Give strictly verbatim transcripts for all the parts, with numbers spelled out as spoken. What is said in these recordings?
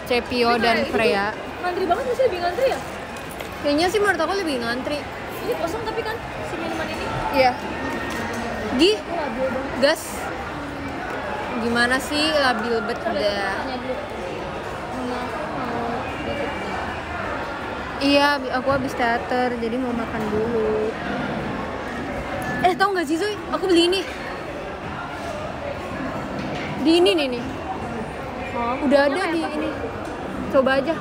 Cepio dan Freya. Ngantri banget sih, lebih ngantri ya? Kayaknya sih menurut aku lebih ngantri. Ini kosong tapi kan si minuman ini. Iya. Gi, Aku labil banget. gas. Gimana sih labil bet Coba dah. tanya dulu. Mama aku mau duduk nih. Iya, aku habis teater jadi mau makan dulu. Eh, tau nggak sih Zoe? Aku beli ini. Di ini nih nih. Oh, Udah ini ada kayak di apa? ini. Coba aja.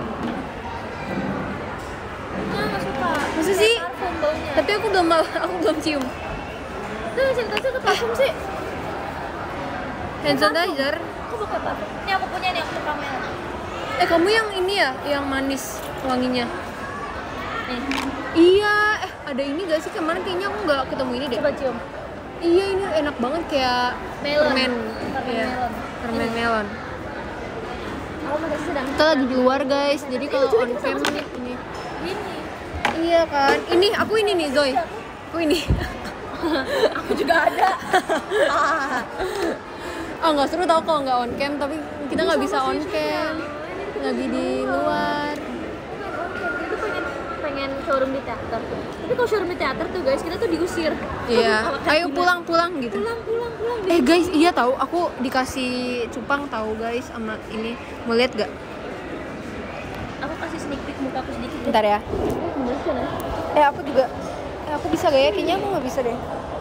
Nah, nggak suka. Masa sih? Kayak parfum baunya. Tapi aku belum mau, aku belum cium. Tuh, sanitizer ke parfum sih. Hand sanitizer. Aku buka parfum. Ini aku punya nih, aku tuh kamera. Eh, kamu yang ini ya, yang manis wanginya. Nih, Iya, eh ada ini gak sih kemarin kayaknya aku nggak ketemu ini deh. coba cium. Iya, ini enak banget kayak Melon. permen. Permen Iya, melon. permen melon. Aku masih sedang. Kita lagi di luar guys, jadi kalau juga on kita cam sama-sama. nih ini. Ini. Iya kan, ini aku ini nih Zoe. Aku ini. Aku juga ada. Ah. Ah nggak seru tau kalau nggak on cam, tapi kita nggak bisa on cam. Lagi di luar. Itu pengen pengen showroom di teater. Tapi kalau showroom di teater tuh guys, kita tuh diusir. Iya. Kalau Ayo kantina. pulang-pulang gitu. Pulang pulang pulang. Eh guys, iya tahu aku dikasih cupang tahu guys sama ini. Mau lihat gak? Aku kasih sneak peek muka aku sedikit. Bentar ya. Eh, gimana sih, Nana? Eh aku juga. Eh aku bisa gak ya? Kayaknya aku nggak bisa deh.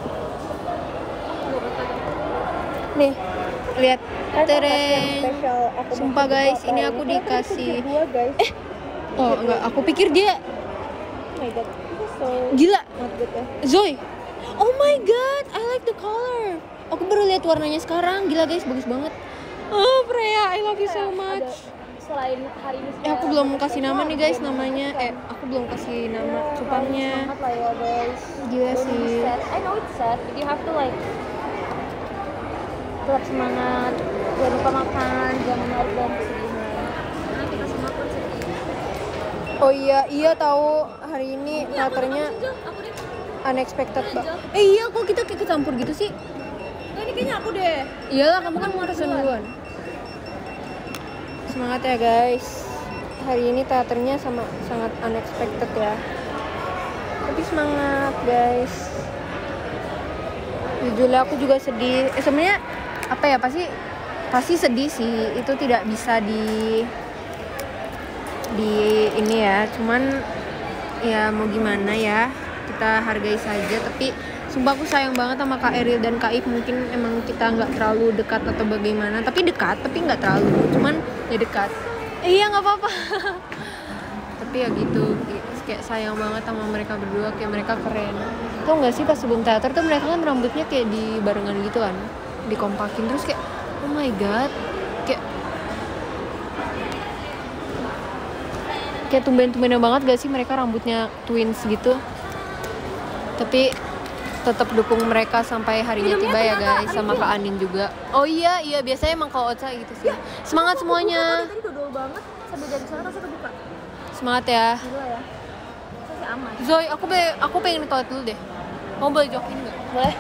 Nih, lihat. Teren. Sumpah guys, ini aku dikasih. Eh, oh enggak. Aku pikir dia gila. Zoe. Oh my god, I like the color. Aku baru lihat warnanya sekarang. Gila guys, bagus banget. Oh Freya, I love you so much. Selain hari ini Eh aku belum kasih nama nih guys namanya. Eh aku belum kasih nama cupangnya. semangat lah ya guys. Gila Don't sih. be sad. I know it's sad, but you have to like tetap semangat. Jangan lupa makan, jangan menarik dalam kesedihan. Karena kita semua pun sedih. Oh iya, iya tahu hari ini teaternya Aku deh. unexpected banget. Eh iya, kok kita kayak kecampur gitu sih? Nah, ini kayaknya aku deh. Iyalah, kamu kan mau pesen duluan. Semangat ya guys. Hari ini teaternya sama sangat unexpected ya. Tapi semangat guys. Jujurnya aku juga sedih. Eh sebenarnya apa ya pasti pasti sedih sih. Itu tidak bisa di di ini ya. Cuman ya mau gimana ya. Kita hargai saja. Tapi sumpah aku sayang banget sama Kak Eril dan Kak Ip. Mungkin emang kita nggak terlalu dekat atau bagaimana. Tapi dekat, tapi nggak terlalu. Cuman ya dekat. Eh, iya nggak apa-apa. Tapi ya gitu. Kayak sayang banget sama mereka berdua. Kayak mereka keren. Tau nggak sih pas sebelum teater tuh mereka kan rambutnya kayak di barengan gitu kan. Dikompakin terus kayak oh my god. Kayak kayak tumben-tumbennya banget gak sih mereka rambutnya twins gitu. Tapi tetap dukung mereka sampai harinya Minumnya tiba ya ternyata guys, sama ada Kak Andin juga. Oh iya, iya biasanya emang kalau Ocha gitu sih. Semangat semuanya. Tadi dodol banget sambil dari sana terus aku buka. Semangat ya. Gila ya. Saya aman. Zoe, aku be aku pengen ke toilet dulu deh. Mau boleh jokin nggak? Boleh.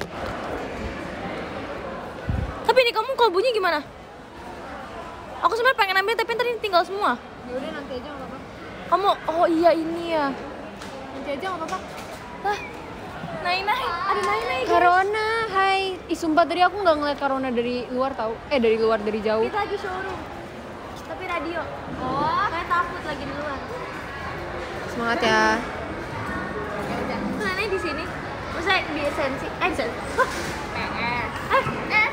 Tapi ini kamu kalbunya gimana? Aku sebenarnya pengen ambil tapi tadi tinggal semua. Ya udah nanti aja nggak apa-apa. Kamu oh iya ini ya. Nanti aja nggak apa-apa. Hah. Nai nai, ada nai nai. Corona, hai. Ih sumpah tadi aku nggak ngeliat Corona dari luar tahu. Eh dari luar dari jauh. Kita lagi showroom. Tapi radio. Oh, kayak takut lagi di luar. Semangat ya. Ya udah. Nai di sini. Masa di esensi. Eh, esensi. Eh, eh. Eh, eh.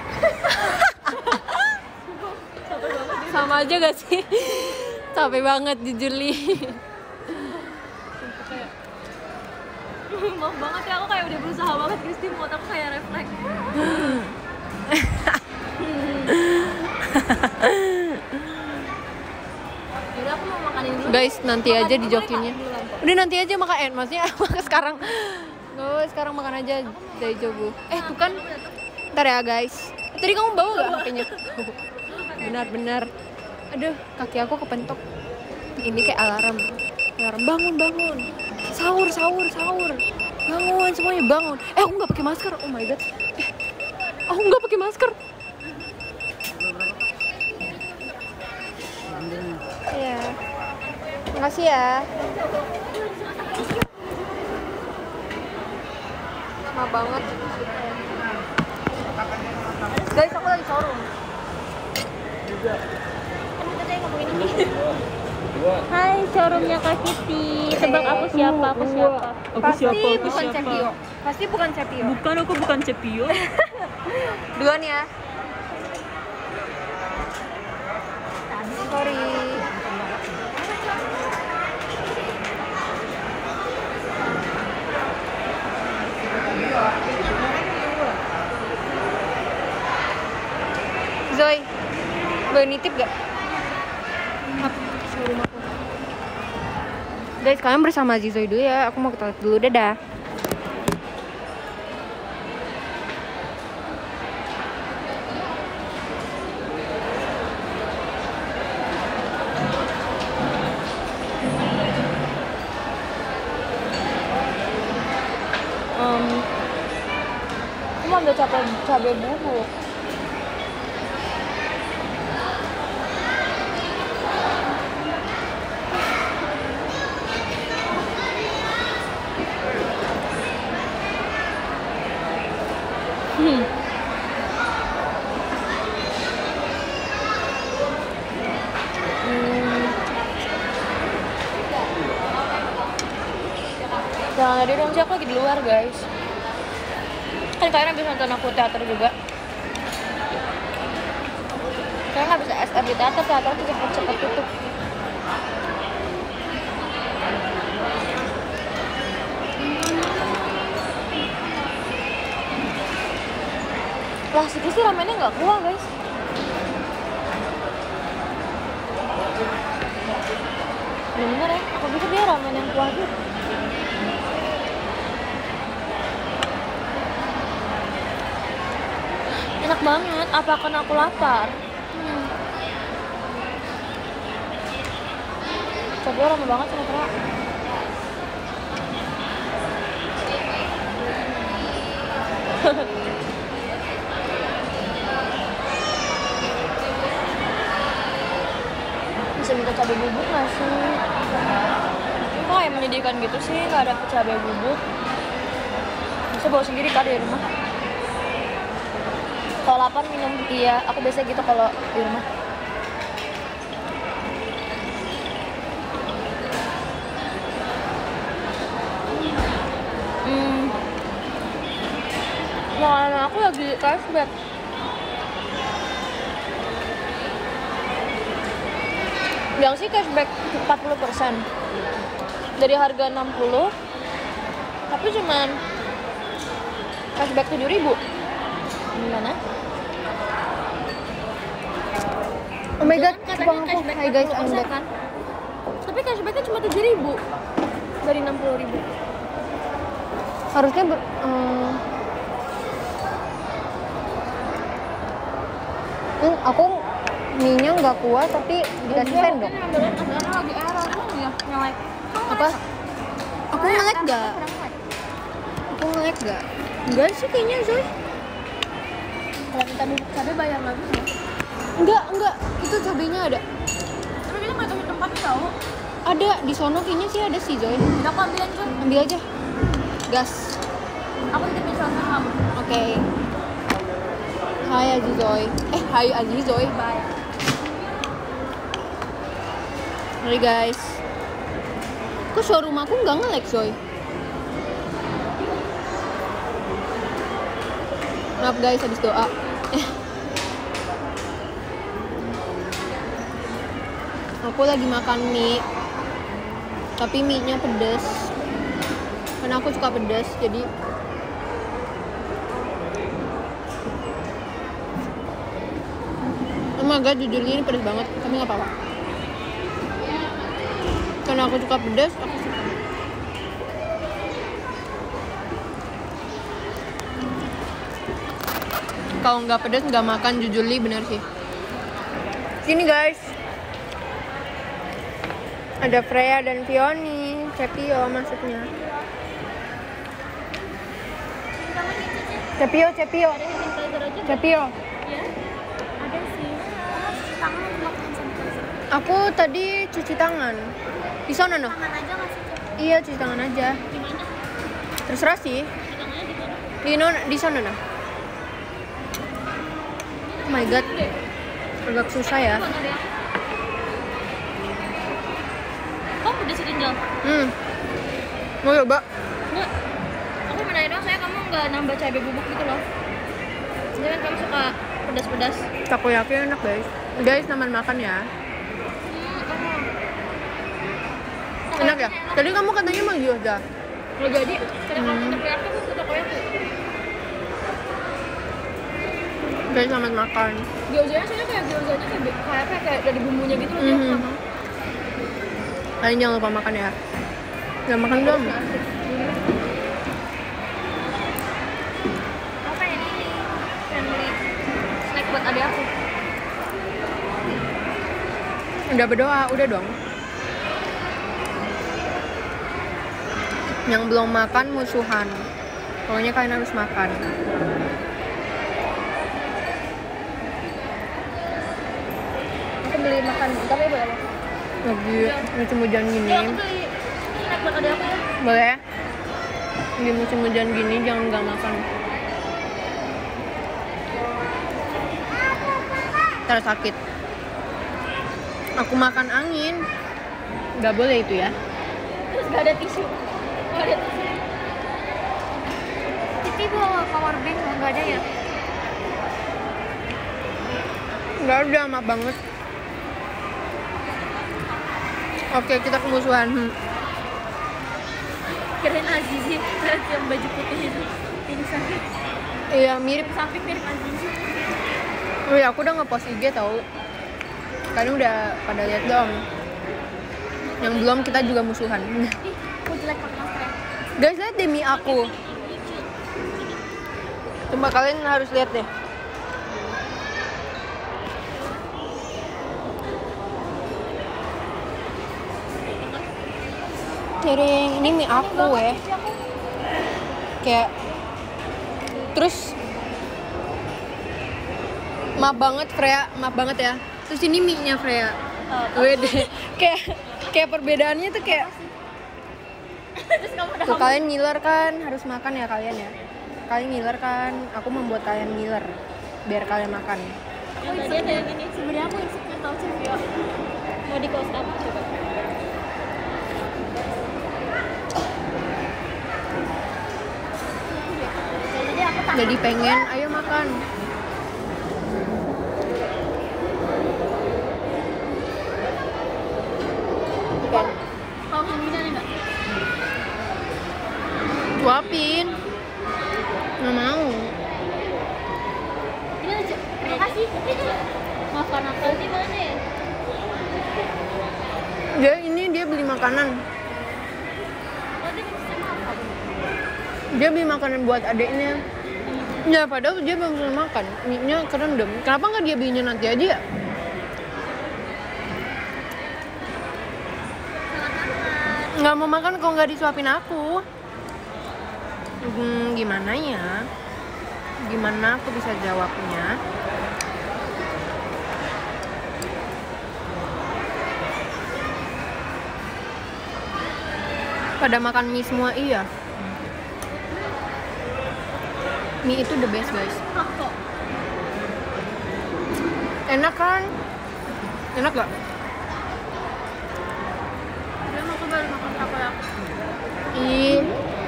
Sama aja gak sih? Capek banget jujur Li. Maaf banget ya, aku kayak udah berusaha banget Kristi, mulut aku kayak refleks. Yaudah aku mau makanin dulu. Guys, nanti Makan aja dulu di boleh, jokinnya. Kak? Duluan. Udah nanti aja makan eh maksudnya makan sekarang. Gak sekarang makan aja dari jogo. Eh tuh kan. Ntar ya guys. Tadi kamu bawa gak H P-nya? Benar-benar. Aduh, kaki aku kepentok. Ini kayak alarm. Alarm bangun bangun. Sahur sahur sahur. Bangun semuanya bangun. Eh aku nggak pakai masker. Oh my god. Eh, aku nggak pakai masker. Makasih ya. Lama banget. Guys, aku lagi showroom. Kan kita tadi ngomongin ini. Hai, showroomnya Kak Kitty. Tebak aku siapa? Aku siapa? Aku Pasti siapa? Aku bukan siapa? Cepio. Pasti bukan Cepio. Bukan, aku bukan Cepio. Duluan ya. Sorry. Zoe, boleh nitip gak? Showroom aku. Guys, kalian bersama Aziz Zoe dulu ya. Aku mau ke toilet dulu, dadah. Um, aku mau ambil cabai cabai bubuk. Hmm. Hmm. Jangan ada dong sih, aku lagi di luar guys. Kan kalian habis nonton aku teater juga. Kalian nggak bisa S R di teater, teater tuh cepet-cepet tutup. Lah, sih sih ramennya nggak kuah guys. Bener-bener ya, aku pikir dia ramen yang kuah gitu. Enak banget, apa karena aku lapar? Hmm. Coba rame banget ternyata. Bisa minta cabai bubuk nggak sih? Kok yang menyedihkan gitu sih, nggak ada cabai bubuk. Bisa bawa sendiri kan di rumah. Kalau lapar minum, iya. Aku biasa gitu kalau di rumah. Hmm. Makanan aku lagi cashback. Yang sih cashback empat puluh persen dari harga enam puluh, tapi cuman cashback tujuh ribu. Gimana? Oh my god, Katanya cashback hi guys, I'm back. kan? Tapi cashbacknya cuma tujuh ribu dari enam puluh ribu. Harusnya ber, um, hmm, aku mie-nya nggak kuat tapi dikasih sendok. Karena lagi error ya, nyelek. Apa? Aku ngelek gak? Aku ngelek gak? Enggak sih kayaknya Zoe. Kalau minta bubuk cabai bayar lagi ya? Enggak, enggak. Itu cabenya ada. Tapi kita nggak tahu tempatnya tahu. Ada di sono kayaknya sih ada sih Zoe. Udah aku ambil aja. Ambil aja. Gas. Aku titipin sama kamu. Oke. Hai Aziz Zoe. Eh, hai Aziz Zoe. Bye. Hai guys. Kok showroom aku nggak nge-lag Zoe? Maaf guys, habis doa. Aku lagi makan mie, tapi mie-nya pedes. Karena aku suka pedes, jadi oh my god, jujurnya ini pedes banget, tapi nggak apa-apa. Karena aku suka pedas, aku suka. Kalau nggak pedas nggak makan, jujur li bener sih. Sini guys, ada Freya dan Fioni, Cepio maksudnya. Cepio, Cepio, Cepio. Ya, ada sih. Tangan makan sanitizer. Aku tadi cuci tangan. Di sana noh. Tangan aja nggak sih? Iya, cuci tangan aja. Di mana? Terserah sih. Cuci tangannya di mana? Di no, di sana nah. Oh my god. Agak susah ya. Mana dia? Kamu udah setinjau? Hmm. Mau coba? Enggak. Aku mau nanya dong, saya kamu nggak nambah cabai bubuk gitu loh. Jadi kan kamu suka pedas-pedas. Takoyaki enak guys. Guys, teman makan ya. Hmm, Enak ya? Tadi kamu katanya mau gyoza. Nggak jadi. Karena Hmm. kamu takoyaki aku suka takoyaki. Guys, selamat makan. Gyozanya soalnya kayak gyozanya kayak be- kayak apa kayak dari bumbunya gitu loh. Mhm. Dia sama. Kalian jangan lupa makan ya. Jangan makan belum? Apa ini? Pengen beli snack buat adik aku. Udah berdoa, udah dong. Yang belum makan musuhan. Pokoknya kalian harus makan. Aku beli makan, tapi boleh loh. Lagi musim hujan gini. Ya aku beli snack buat adik aku ya. Boleh? Di musim hujan gini jangan nggak makan. Ntar sakit. Aku makan angin. Nggak boleh itu ya. Terus gak ada tisu. Gak ada tisu. Titi bawa power bank nggak ada ya? Nggak ada, maaf banget. Oke, kita kemusuhan. Hmm. Kirain Azizi yang baju putih itu. Ini sakit. Iya, mirip. Samping mirip Azizi. Oh ya, aku udah ngepost I G tau. Kalian udah pada lihat dong. Yang belum, kita juga musuhan. Ih, aku jelek pakai masker ya. Guys, lihat demi aku. Coba kalian harus lihat deh. Ciring, ini mie aku ya. Kayak terus maaf banget Freya, maaf banget ya. Terus ini mie-nya Freya. Wede. kayak kayak perbedaannya tuh kayak Terus kamu udah tuh kalian ngiler kan, harus makan ya kalian ya. Kalian ngiler kan, aku membuat kalian ngiler biar kalian makan. Aku tadi ada yang ini. Sebenarnya aku insecure tau sih ya. Mau di close up coba. Jadi aku tak. Jadi pengen, ayo makan. Bukan. Kalau pembina nih nggak? Suapin. Nggak mau. Ini aja. Terima kasih. Makan apa di mana ya? Dia ini dia beli makanan. Oh, dia bisa makan. Dia beli makanan buat adiknya. Ya padahal dia belum selesai makan. Mie-nya kerendam. Kenapa nggak dia belinya nanti aja ya? Nggak mau makan kalau nggak disuapin aku. Hmm, gimana ya? Gimana aku bisa jawabnya? Pada makan mie semua iya. Mie itu the best guys. Kok? Enak kan? Enak gak? Dia mau coba makan apa ya? Ih.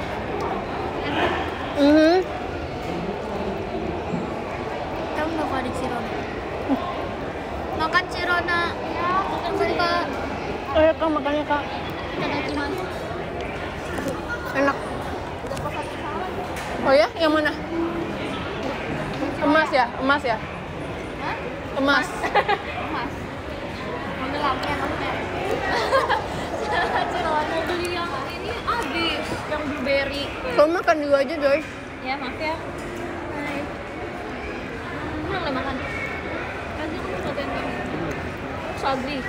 Mhm. Kamu mau makan Cirona? Makan Cirona. Ya, makan suka. Ayo kak makannya kak. Itadakimasu. Enak. Oh ya, yang mana? Emas ya, emas ya, Hah? emas. Emas. Ambil lampu maksudnya. Cirona beli yang ini habis, yang blueberry. Kamu makan dulu aja Joy. Ya, maaf ya. Hai. Udah mulai makan. Kasih aku sesuatu yang kamu. Sabri.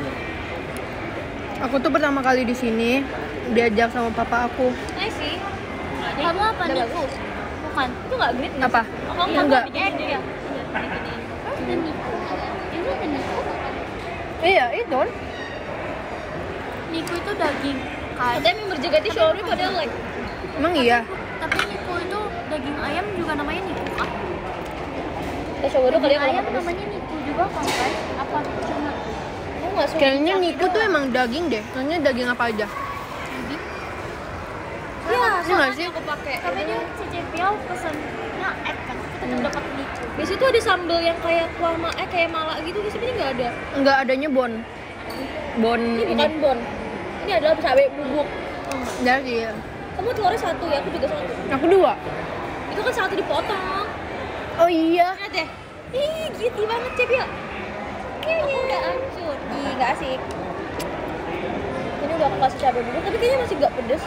Aku tuh pertama kali di sini diajak sama papa aku. Nice sih. Kamu apa nih? Bukan. Itu nggak grit nggak? Apa? Oh, kamu Enggak. Eh, iya. Ada Nico. Ini ada Nico. Iya itu. Niku itu daging kan. Katanya member J K T showernya pada like. Emang iya? Tapi Niku itu daging ayam juga namanya Niku kan? Eh shower kali ya kalau Ayam nggak pedes. namanya Niku juga kan guys? Apa cuma Aku nggak suka. Kayaknya Niku tuh emang daging deh. Maksudnya daging apa aja? daging? Iya, Iya nggak sih? aku pakai. Tapi dia C C P O pesennya egg kan? Kita Hmm. dapat Niku. Biasanya tuh ada sambal yang kayak kuah ma eh kayak malak gitu, di sini nggak ada. Enggak adanya bon. Bon Ini ini. bukan bon. Ini adalah cabai bubuk. Jadi Kamu telurnya satu ya, aku juga satu. aku dua. Itu kan satu dipotong. Oh iya. Lihat deh. Ih, giti banget Cep ya. Kayaknya udah hancur. Ih, nggak asik. Ini udah aku kasih cabai bubuk, tapi kayaknya masih nggak pedes.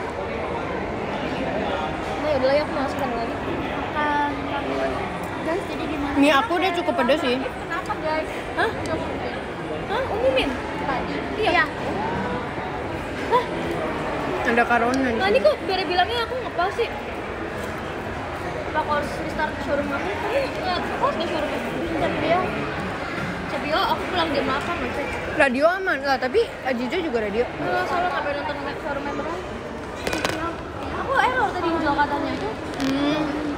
Nah, yaudah lah ya, aku masukkan lagi. Makan guys, jadi gimana? Mie aku udah cukup pedas sih. Kenapa guys? Hah? Hah? Umumin? Tadi. Iya. Hah? Ada karona Nah, ini kok biar bilangnya aku ngepal sih. Apa aku harus restart showroom aku? Tapi nggak pause nggak showroom aku? Cepio. Cepio, aku pulang jam delapan loh, Cep. Radio aman lah, tapi Ajijo juga radio. Nggak salah ngapain nonton me- showroom member kan? Aku error tadi jual katanya itu. Hmm.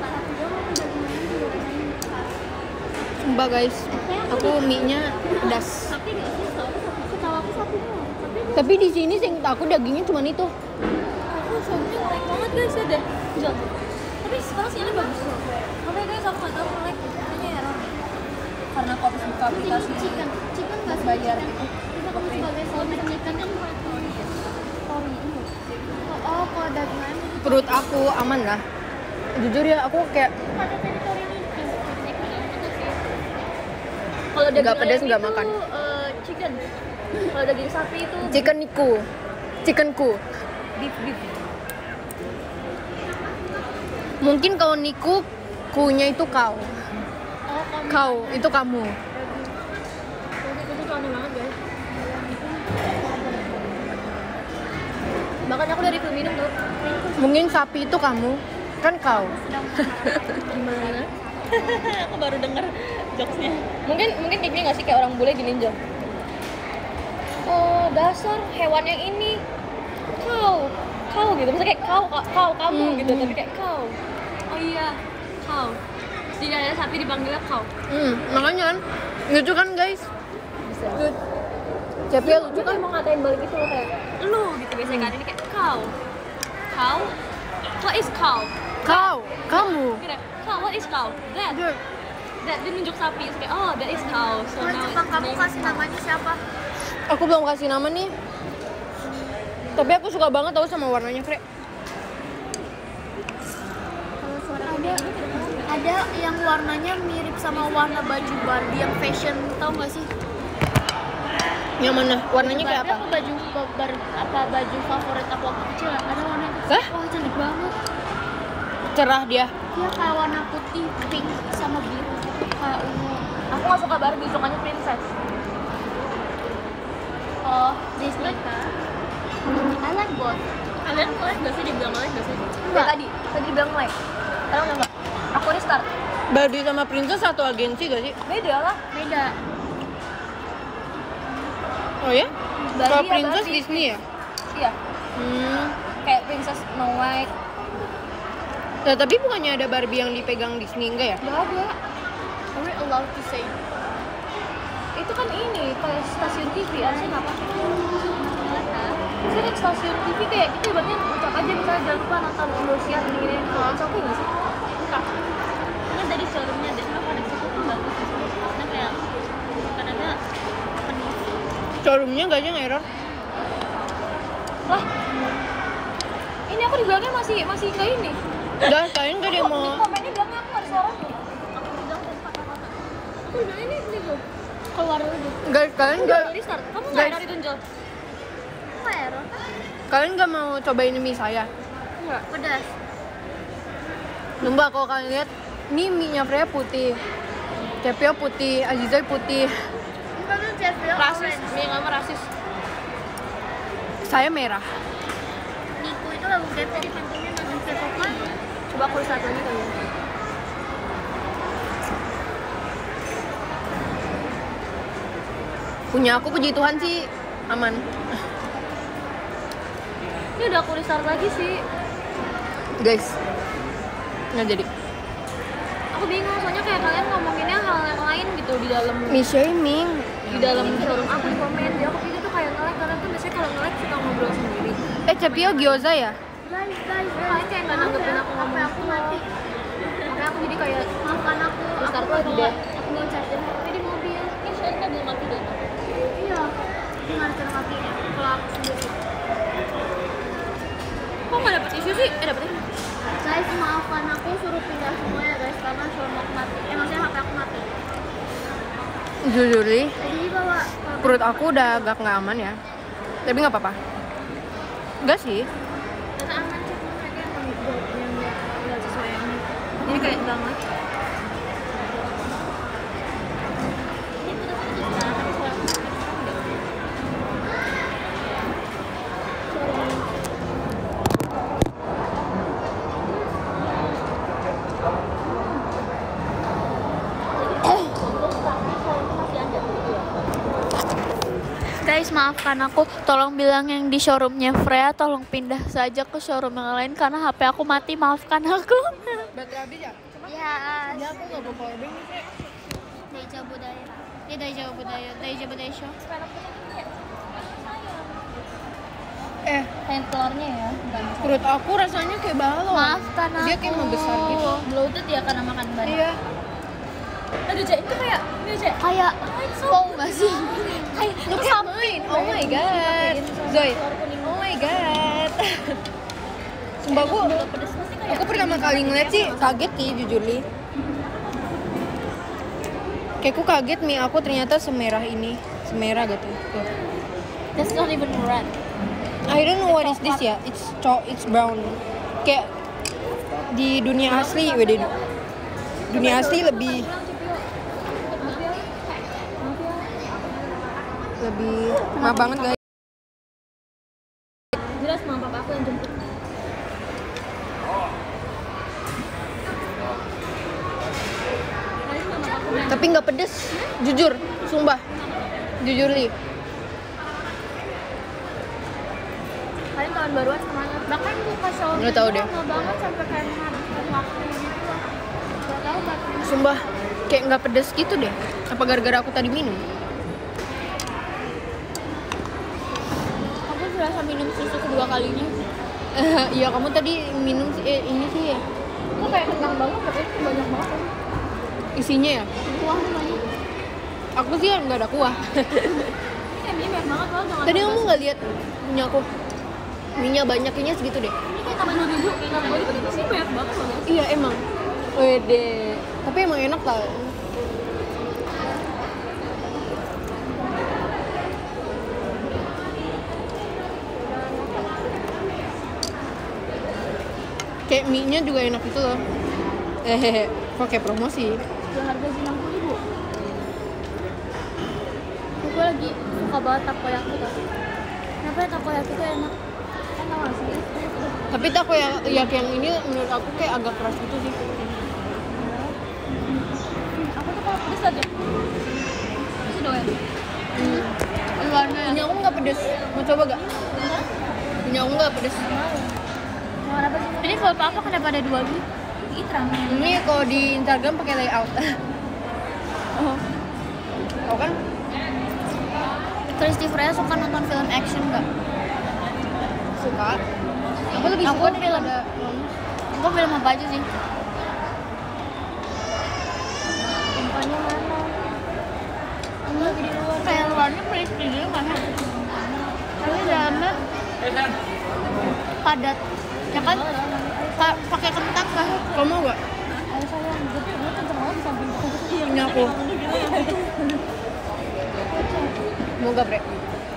Sumpah guys, aku mie-nya pedas. Tapi nggak sih, setahu aku satu, setahu aku satu doang. Tapi Tapi di sini sing aku dagingnya cuma itu. Aku showroomnya nge-lag banget guys, ya deh. Jual. Tapi sekarang sinyalnya bagus. Makanya guys, aku nggak tahu nge-lag. Kayaknya error. Karena aku habis buka aplikasi chicken, chicken nggak sih? bayar. Bisa kamu sebagai suami chicken kan sorry. Sorry. Oh, oh, kalau daging ayam itu Perut aku aman lah. Jujur ya, aku kayak ada teritori ini. Kalau daging Nggak pedas, ayam nggak itu, makan. eh, chicken. Kalau daging sapi itu chicken niku. Chickenku. beef beef. Mungkin kalau niku kunya itu kau. Oh, kalau Kau itu kamu. Itu tuh aneh banget guys. Bahkan aku dari film minum tuh. Mungkin sapi itu kamu. Kan kau. Gimana? Aku baru denger jokesnya. Mungkin mungkin kayak gini nggak sih kayak orang bule gini jok. Oh dasar hewan yang ini kau kau gitu. Misalnya kayak kau kau, kau kamu Hmm, gitu. hmm. Tapi kayak kau. Oh iya kau. Tidak ada sapi dipanggilnya kau. Hmm, makanya kan lucu kan guys. Bisa. Cepi ya lucu Lucu kan. kan mau ngatain balik gitu loh kayak lu gitu biasanya kan ini kayak kau. Kau. What is kau? Kau, kamu. Kira kau what is kau? That. Jujur, That dia nunjuk sapi terus kayak oh that is cow. So Kalau now Jepang it's kamu name kasih is cow. namanya siapa? aku belum kasih nama nih. Tapi aku suka banget tau sama warnanya, Fre. Kalau suara ada ada yang warnanya mirip sama warna baju Barbie yang fashion, tau nggak sih? Yang mana? Warnanya kayak Barbie apa? apa baju bar, apa baju favorit aku waktu kecil? Ada warna itu. Hah? Wah, cantik banget. Cerah dia. Dia kayak warna putih, pink sama biru gitu, kayak ungu. Aku nggak suka Barbie, sukanya princess. Oh, Disney kan? I like both. Kalian like gak sih dibilang like gak sih? Enggak. Ya, tadi, tadi dibilang like. Sekarang udah enggak. Aku restart. Barbie sama Princess satu agensi gak sih? Beda lah. Beda. Oh ya? Barbie Kalau ya, Princess Barbie. Disney ya? Iya. Hmm. Kayak princess Snow White. Nah, tapi bukannya ada Barbie yang dipegang Disney enggak ya? Gak ada. Are we allowed to say? Itu kan ini kayak stasiun T V harusnya nggak apa-apa. Itu kan stasiun T V kayak gitu ibaratnya ucap aja misalnya jangan lupa nonton Indosiar ini ini. Kalau it's okay nggak sih? Bukan. Kan dari showroomnya deh, apa ada cukup bagus di sini. Karena kayak bukan ada penuh. Showroomnya nggak aja error. Lah. Ini aku dibilangnya masih masih kayak ini. Udah, kalian gak ada yang Di mau komennya bilangnya aku ada suara tuh. Aku bilang dari kata-kata. Aku bilang ini ini tuh. Keluar dulu. Guys, kalian Udah gak restart. Kamu nggak Guys. error itu Jol? Apa error? kalian gak mau cobain mie saya? Enggak. Pedas. Sumpah kalau kalian lihat, ini mie-nya Freya putih, Cepio putih, Azizoy putih, Enggak tuh Jeff bilang Rasis. orange. Mie nggak mau rasis. saya merah. Niku itu lagu K-pop, pintunya nonton K-pop kan? Coba aku restart lagi kali ya. Punya aku puji Tuhan sih aman. Ini udah aku restart lagi sih. Guys, nggak jadi. Aku bingung soalnya kayak kalian ngomonginnya hal yang lain gitu di dalam Me shaming. di dalam showroom aku di komen. Dia aku pikir tuh kayak nge-like karena tuh biasanya kalau nge-like suka ngobrol sendiri. Eh, Cepio gyoza ya? Guys, guys, kalian kayak nggak nanggepin aku ngomong aku mati. Makanya aku jadi kayak maafkan aku. Restart lagi deh. Aku mau charger H P di mobil. Ini share-nya belum mati deh. Iya. Ini charger matinya. Kalau aku sendiri. Kok nggak dapet isu sih? Eh dapet isu. Guys, maafkan aku suruh pindah semua ya guys karena showroom aku mati. Eh maksudnya H P aku mati. Jujur nih, Jadi bawa perut aku udah agak nggak aman ya. Tapi nggak apa-apa. Enggak sih. data aman cek mereka yang yang nggak sesuai yang ini. Jadi kayak nggak nge Guys, maafkan aku. Tolong bilang yang di showroomnya Freya tolong pindah saja ke showroom yang lain karena H P aku mati. Maafkan aku. Baterai habis ya? Ya, Ya aku nggak bawa powerbank sih. Daija budaya. Ya Daija budaya. Daija budaya show. Eh, Kain telurnya ya, bukan. perut aku rasanya kayak balon. Maafkan aku. Dia kayak mau besar gitu. Bloated ya karena makan banyak. Iya. Aduh, Cek, itu kayak ini, Cek. Kayak kok enggak sih? Kayak Look at mine. Oh my god. Zoe. Oh my god. Sumpah aku, aku pertama kali ngeliat sih kaget sih jujur li. Kayak aku kaget nih aku ternyata semerah ini, semerah gitu. Tuh. That's not even red. I don't know what is this ya. It's cho it's brown. Kayak di dunia asli, wede. Dunia asli lebih lebih maaf banget guys. Jelas mama papa aku yang jemput. Tapi nggak pedes, jujur, sumpah, jujur li. Kalian tahun baruan kemana? Bahkan buka showroom Nggak tahu deh. lama banget sampai kayak menghabiskan waktu gitu lah. Gak tau bahkan. Sumpah, kayak nggak pedes gitu deh. Apa gara-gara aku tadi minum? Aku serasa minum susu kedua kalinya. Eh, iya kamu tadi minum sih, eh, ini sih ya. Itu kayak kentang banget tapi banyak banget. Isinya ya. Kuahnya banyak. Aku sih nggak ada kuah. Ini kayak mie banyak banget loh. Jangan Tadi kamu nggak lihat punya aku? Minyak banyaknya segitu deh. Ini kayak tambah dua ribu. Kayak tambah dua ribu tapi sih banyak banget loh guys. Iya emang. Wede. Tapi emang enak tau. Kayak mie-nya juga enak gitu loh. Eh, kok kayak promosi? Udah harga sih enam puluh ribu. Aku lagi suka banget takoyaki tuh. Kenapa ya takoyaki tuh enak? Kan tau gak sih? Tapi tak yang yang yang ini menurut aku kayak agak keras gitu sih. Aku tuh kalau pedes aja. Pedes doang. Hmm. Luarnya Punya aku nggak pedes. Mau coba gak? Punya aku nggak pedes. mau apa sih? Ini kalau apa kenapa ada dua gitu? Itram. Ini kalau di Instagram pakai layout. Oh. Tau kan? Christy Freya suka nonton film action nggak? Suka. Aku lebih Aku suka film. daripada Aku film apa aja sih? Tempatnya mana? Ini lagi di luar. Kayak luarnya crispy gitu kan? Tapi dalamnya padat. Ya kan? Pa- pakai kentang kan? kamu mau gak? Ayo sayang, gue tuh kenceng banget di samping aku. Punya aku. Mau gak bre?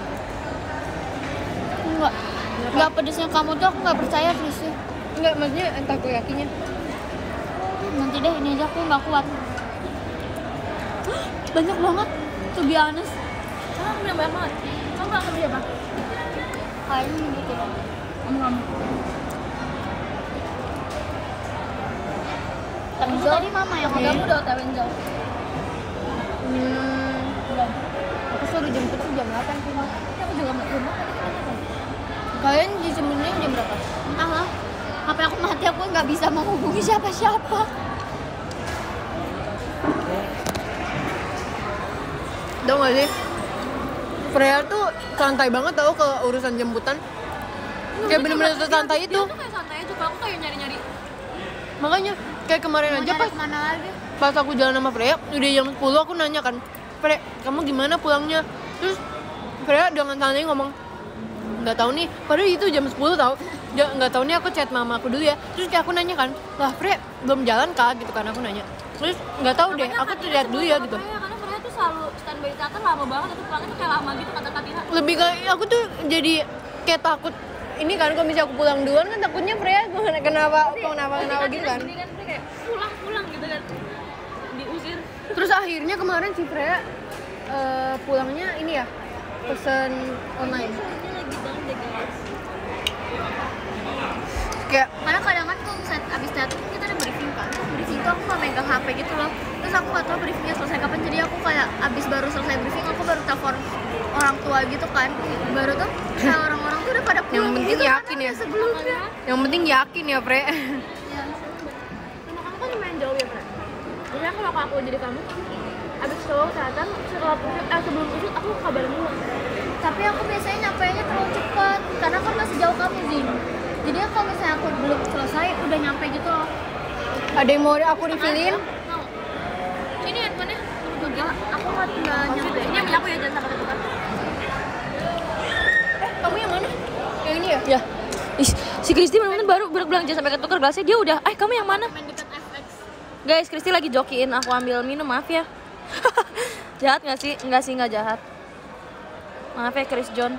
Enggak. Enggak pedesnya kamu tuh aku nggak percaya Christy. Enggak, maksudnya takoyakinya. Nanti deh ini aja aku nggak kuat. Banyak banget, to be honest. Kamu bilang banyak banget. Kamu nggak beli apa? Kayaknya gitu. Kamu kamu. Wenzel tadi mama yang Oke. kamu udah otw Wenzel. Hmm, Belum. aku suruh jemput sih jam delapan sih. Aku juga mau belum makan. Kalian di sebenarnya H P aku mati, aku nggak bisa menghubungi siapa-siapa. Tau gak sih? Freya tuh santai banget tau ke urusan jemputan. Kayak bener-bener sesantai itu. Dia tuh kayak santai aja, kalau aku kayak nyari-nyari. Makanya kayak kemarin Mau aja nyari pas kemana lagi? pas aku jalan sama Freya udah jam sepuluh, aku nanya kan, Freya kamu gimana pulangnya? Terus Freya dengan santai ngomong, nggak tahu nih, padahal itu jam sepuluh tau. Ja- nggak tahu nih, aku chat mama aku dulu ya. Terus kayak aku nanya kan, lah Freya belum jalan kah gitu kan, aku nanya. Terus nggak tahu deh, aku tuh lihat dulu ya gitu. Freya, karena Freya tuh selalu standby teater lama banget, itu pulangnya tuh kayak lama gitu kata Katina. Lebih kayak aku tuh jadi kayak takut ini kan, kalau misalnya aku pulang duluan kan takutnya Freya kenapa kenapa kenapa gitu kan. Jadi kan Freya kayak pulang-pulang gitu kan, diusir. Terus akhirnya kemarin si Freya eh, pulangnya ini ya pesen online. Ini lagi down deh guys. Kayak Karena kadang kan tuh saat abis teater kita ada briefing kan. Briefing tuh aku nggak megang H P gitu loh. Terus aku nggak tahu briefingnya selesai kapan. Jadi aku kayak abis baru selesai briefing aku baru telepon orang tua gitu kan. Baru tuh kayak orang-orang tuh udah pada pulang. Yang penting gitu kan, yakin ya. Sebelumnya. yang penting yakin ya Freya. Ya. Rumah kamu kan lumayan jauh ya Freya. Jadi aku kalau aku jadi kamu, abis show teater setelah usut, eh sebelum usut aku kabarin dulu. Tapi aku biasanya nyampainya terlalu cepat karena kan masih jauh kami Zin. Jadi kalau misalnya aku belum selesai udah nyampe gitu loh. Ada yang mau aku refillin? Mau? Sini handphonenya. Enggak, aku nggak tinggal nyampe. Ini yang punya aku ya, jangan sampai ketukar. Eh, kamu yang mana? Yang ini ya? Ya. Ih, si Kristi bener-bener baru baru bilang jangan sampai ketukar gelasnya, dia udah, eh kamu yang mana? Main dekat F X. Guys, Kristi lagi jokiin aku ambil minum, maaf ya. Jahat nggak sih? Nggak sih, nggak jahat. Maaf ya Chris John.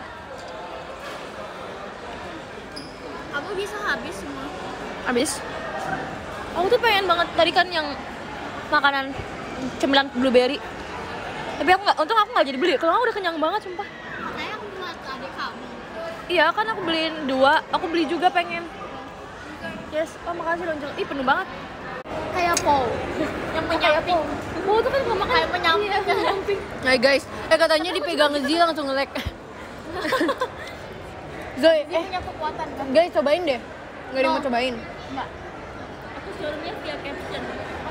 Kamu bisa habis semua. Abis. Aku tuh pengen banget tadi kan yang makanan cemilan blueberry. Tapi aku nggak, untung aku nggak jadi beli. Kalau aku udah kenyang banget, sumpah. Katanya aku buat adik kamu. Iya kan aku beliin dua, aku beli juga pengen. Yes, oh makasih Lonjol. Ih penuh banget. Kayak Paul. Yang penyamping. Oh itu kan mama kayak penyamping. penyamping. Nah guys, eh katanya dipegang Zee langsung nge-lag. Zoe, eh Punya kekuatan kan? guys cobain deh. Nggak ada yang mau cobain. Enggak. Aku suruhnya via caption.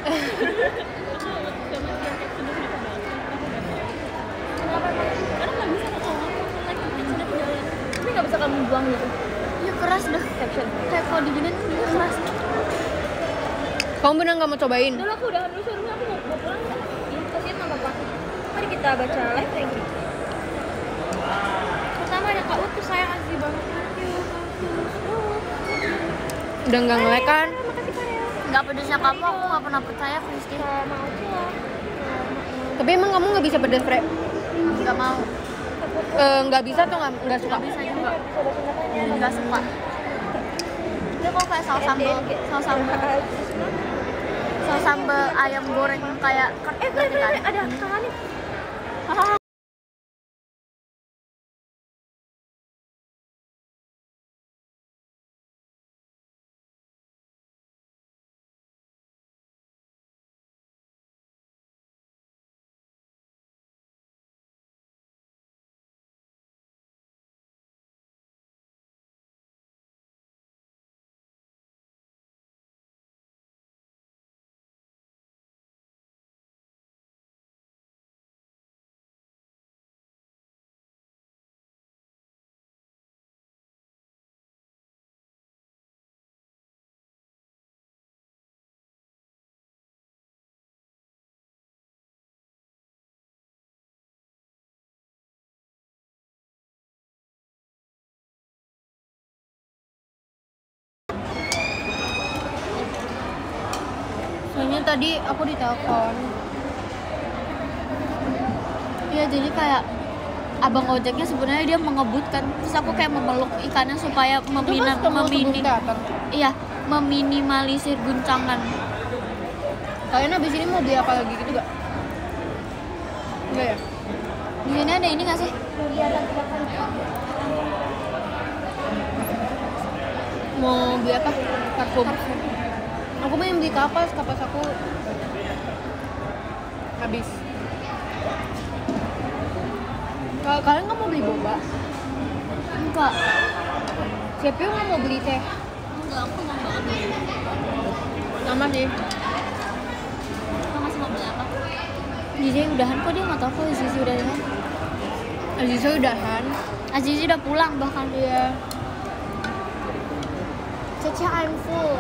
Karena nggak bisa kalau lagi sudah jalan. Tapi nggak bisa kamu buang gitu. Ya keras dah. Caption. Kayak kalau diginin dia keras. Kamu bener nggak mau cobain? Dulu aku udah dulu suruhnya aku mau, mau pulang nggak? Iya, kasihan sama papa. Mari kita baca live thank you. Pertama ada Kak Ut, sayang asli banget. Thank you. Udah nggak nge-lag kan? Makasih Kak ya. Enggak pedesnya kamu, aku nggak pernah percaya Kristi. Sama aja. Tapi emang kamu nggak bisa pedas Freya? Enggak mau. Eh, nggak bisa atau nggak nggak suka? Nggak bisa juga. Enggak suka. Dia kok kayak saus sambal, saus sambal, saus sambal ayam goreng kayak Eh, Freya, Freya, ada Kang Hanif. soalnya tadi aku ditelepon. Iya jadi kayak abang ojeknya sebenarnya dia mengebutkan, terus aku kayak memeluk ikannya supaya memina, memini, iya meminimalisir guncangan. Kalian abis ini mau beli apa lagi gitu gak? Enggak ya? Di sini ada ini nggak sih? Mau beli apa? Parfum. Aku pengen beli kapas, kapas aku habis. Kalau kalian nggak mau beli boba? Enggak. Siapa yang nggak mau beli teh? enggak, aku mau banget nih. Sama sih. Kamu masih mau beli apa? Zizi udahan kok, dia nggak tahu kok Zizi udahan. Aziza udahan. Azizi udah pulang bahkan. Iya. Caca, I'm full.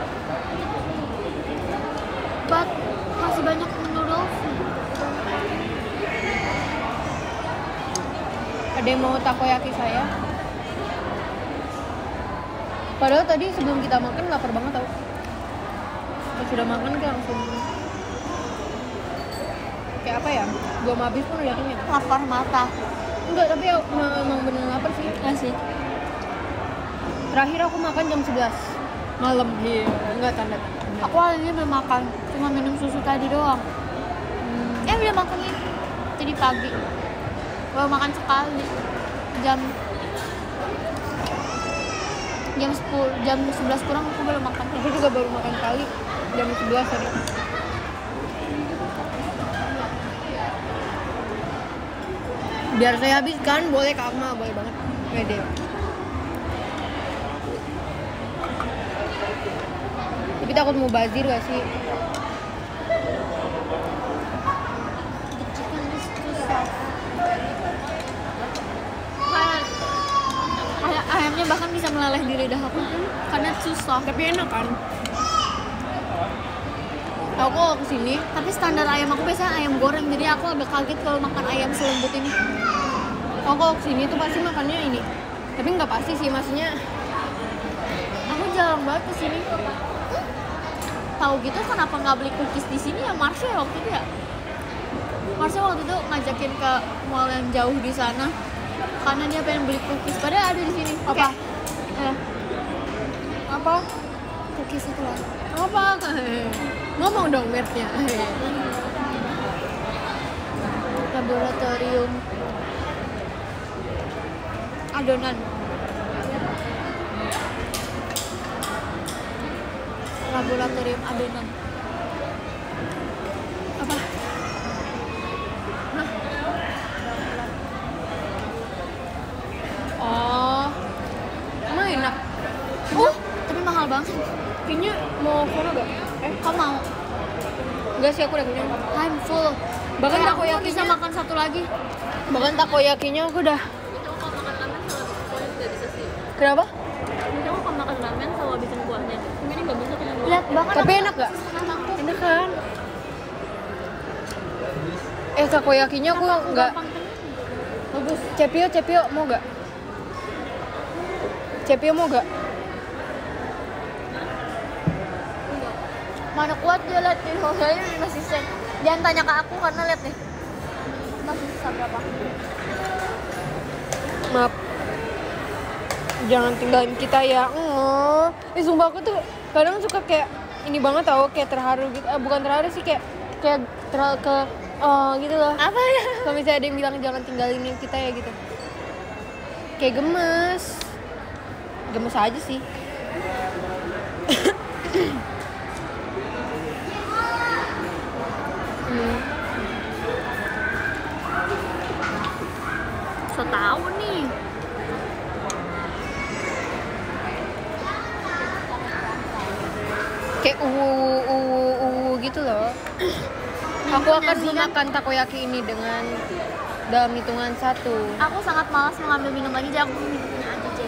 But masih banyak noodles. Ada yang mau takoyaki saya? Padahal tadi sebelum kita makan lapar banget tau. Pas sudah makan kayak langsung kayak apa ya? Belum habis pun udah kenyang. Lapar mata. Enggak, tapi ya, emang bener lapar sih. Nggak sih? Terakhir aku makan jam sebelas malam. Iya, enggak tanda tanda. Aku hari ini belum makan, cuma minum susu tadi doang. Hmm. Eh udah makan ini tadi pagi. Baru makan sekali. Jam jam sepuluh, jam sebelas kurang aku baru makan. Aku juga baru makan kali jam sebelas tadi. Biar saya habiskan, boleh Kak Akmal, boleh banget. Pede. Tapi takut mau bazir gak sih? Kayak kayak ayamnya bahkan bisa meleleh di lidah aku karena susah. Tapi enak kan? Aku kesini, Tapi standar ayam aku biasanya ayam goreng, jadi aku agak kaget kalau makan ayam selembut ini. aku kesini tuh pasti makannya ini. Tapi nggak pasti sih, maksudnya Aku jarang banget kesini. Tahu gitu kenapa nggak beli cookies di sini ya Marsha waktu itu ya? Marsha waktu itu ngajakin ke mall yang jauh di sana karena dia pengen beli cookies. Padahal ada di sini. Apa? Kayak, eh, apa? cookies itu lah. Apa? Ngomong dong merknya. Laboratorium adonan. Laboratorium adonan. Apa? Hah? Oh, emang enak. Uh, tapi mahal banget. Kayaknya mau kono gak? Eh, Kau mau? enggak sih, aku udah kenyang. I'm full. Bahkan Eh, aku takoyakinya- bisa makan satu lagi. Bahkan takoyakinya aku udah. Kalau makan ramen sama kuahnya nggak bisa sih. Kenapa? Jadi aku kalau makan ramen sama habisin kuahnya. Ini nggak bisa kena kuah. Lihat banget. Tapi enak gak? Enak kan? Eh, takoyakinya aku nggak. Bagus. Cepio, Cepio mau gak? Cepio mau gak? Mana kuat dia lihat di hotelnya ini masih sen. Jangan tanya ke aku karena lihat nih. Masih sisa berapa? Maaf. Jangan tinggalin kita ya. Oh, eh sumpah aku tuh kadang suka kayak ini banget tau, kayak terharu gitu. Eh, bukan terharu sih, kayak kayak terlalu ke oh gitu loh. Apa ya? Kalau misalnya ada yang bilang jangan tinggalin kita ya gitu. Kayak gemes. Gemes aja sih. hmm. So tahu nih. Kayak uwu uwu uwu gitu loh. Aku akan memakan takoyaki ini dengan dalam hitungan satu. Aku sangat malas mengambil minum lagi, jadi aku minumnya aja aja.